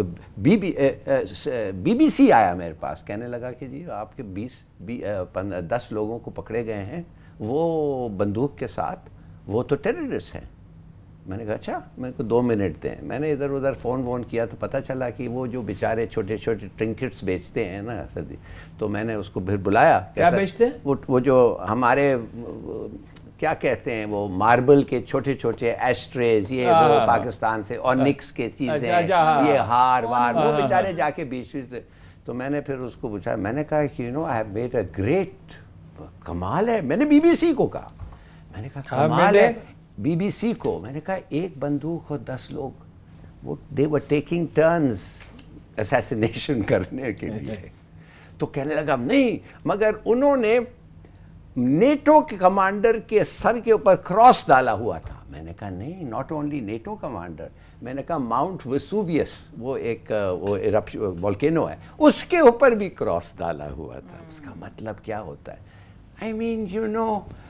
BBC आया मेरे पास, कहने लगा कि जी आपके 10 लोगों को पकड़े गए हैं, वो बंदूक के साथ, वो तो टेररिस्ट हैं। मैंने कहा अच्छा, मेरे को 2 मिनट दें। मैंने इधर उधर फ़ोन किया तो पता चला कि वो जो बेचारे छोटे छोटे ट्रिंकेट्स बेचते हैं ना सर्दी, तो मैंने उसको फिर बुलाया। क्या बेचते हैं? वो जो हमारे क्या कहते हैं, वो मार्बल के छोटे छोटे एस्ट्रेज, ये वो पाकिस्तान से, और निक्स के चीज़ें, ये हार वार, वो बेचारे जाके बीच से। तो मैंने फिर उसको पूछा, मैंने कहा कि I have made a great, कमाल है। मैंने BBC को कहा, मैंने कहा कमाल है BBC को। मैंने कहा एक बंदूक और 10 लोग, वो they were taking turns assassination करने के लिए। तो कहने लगा नहीं, मगर उन्होंने नेटो के कमांडर के सर के ऊपर क्रॉस डाला हुआ था। मैंने कहा नहीं, नॉट ओनली नेटो कमांडर, मैंने कहा माउंट वेसुवियस, वो एक वो वोल्केनो है, उसके ऊपर भी क्रॉस डाला हुआ था। उसका मतलब क्या होता है? आई मीन यू नो,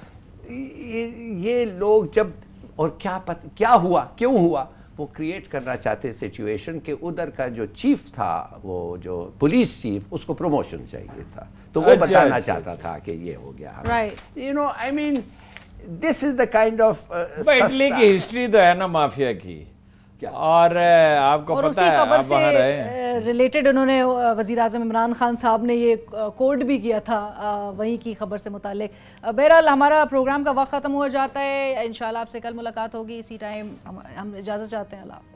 ये लोग जब, और क्या हुआ, क्यों हुआ, वो क्रिएट करना चाहते सिचुएशन के उधर का जो चीफ था, वो जो पुलिस चीफ, उसको प्रमोशन चाहिए था, तो वो बताना चाहता था कि ये हो गया। Right, you know, I mean this is the kind of Italy की हिस्ट्री तो है ना माफिया की, और आपको और पता है आप वहाँ रहे हैं। रिलेटेड उन्होंने वज़ीर आज़म इमरान खान साहब ने ये कोड भी किया था वहीं की खबर से मुताल्लिक। बहरहाल हमारा प्रोग्राम का वक्त ख़त्म हो जाता है, इंशाल्लाह आपसे कल मुलाकात होगी इसी टाइम। हम इजाज़त चाहते हैं। अल्लाह।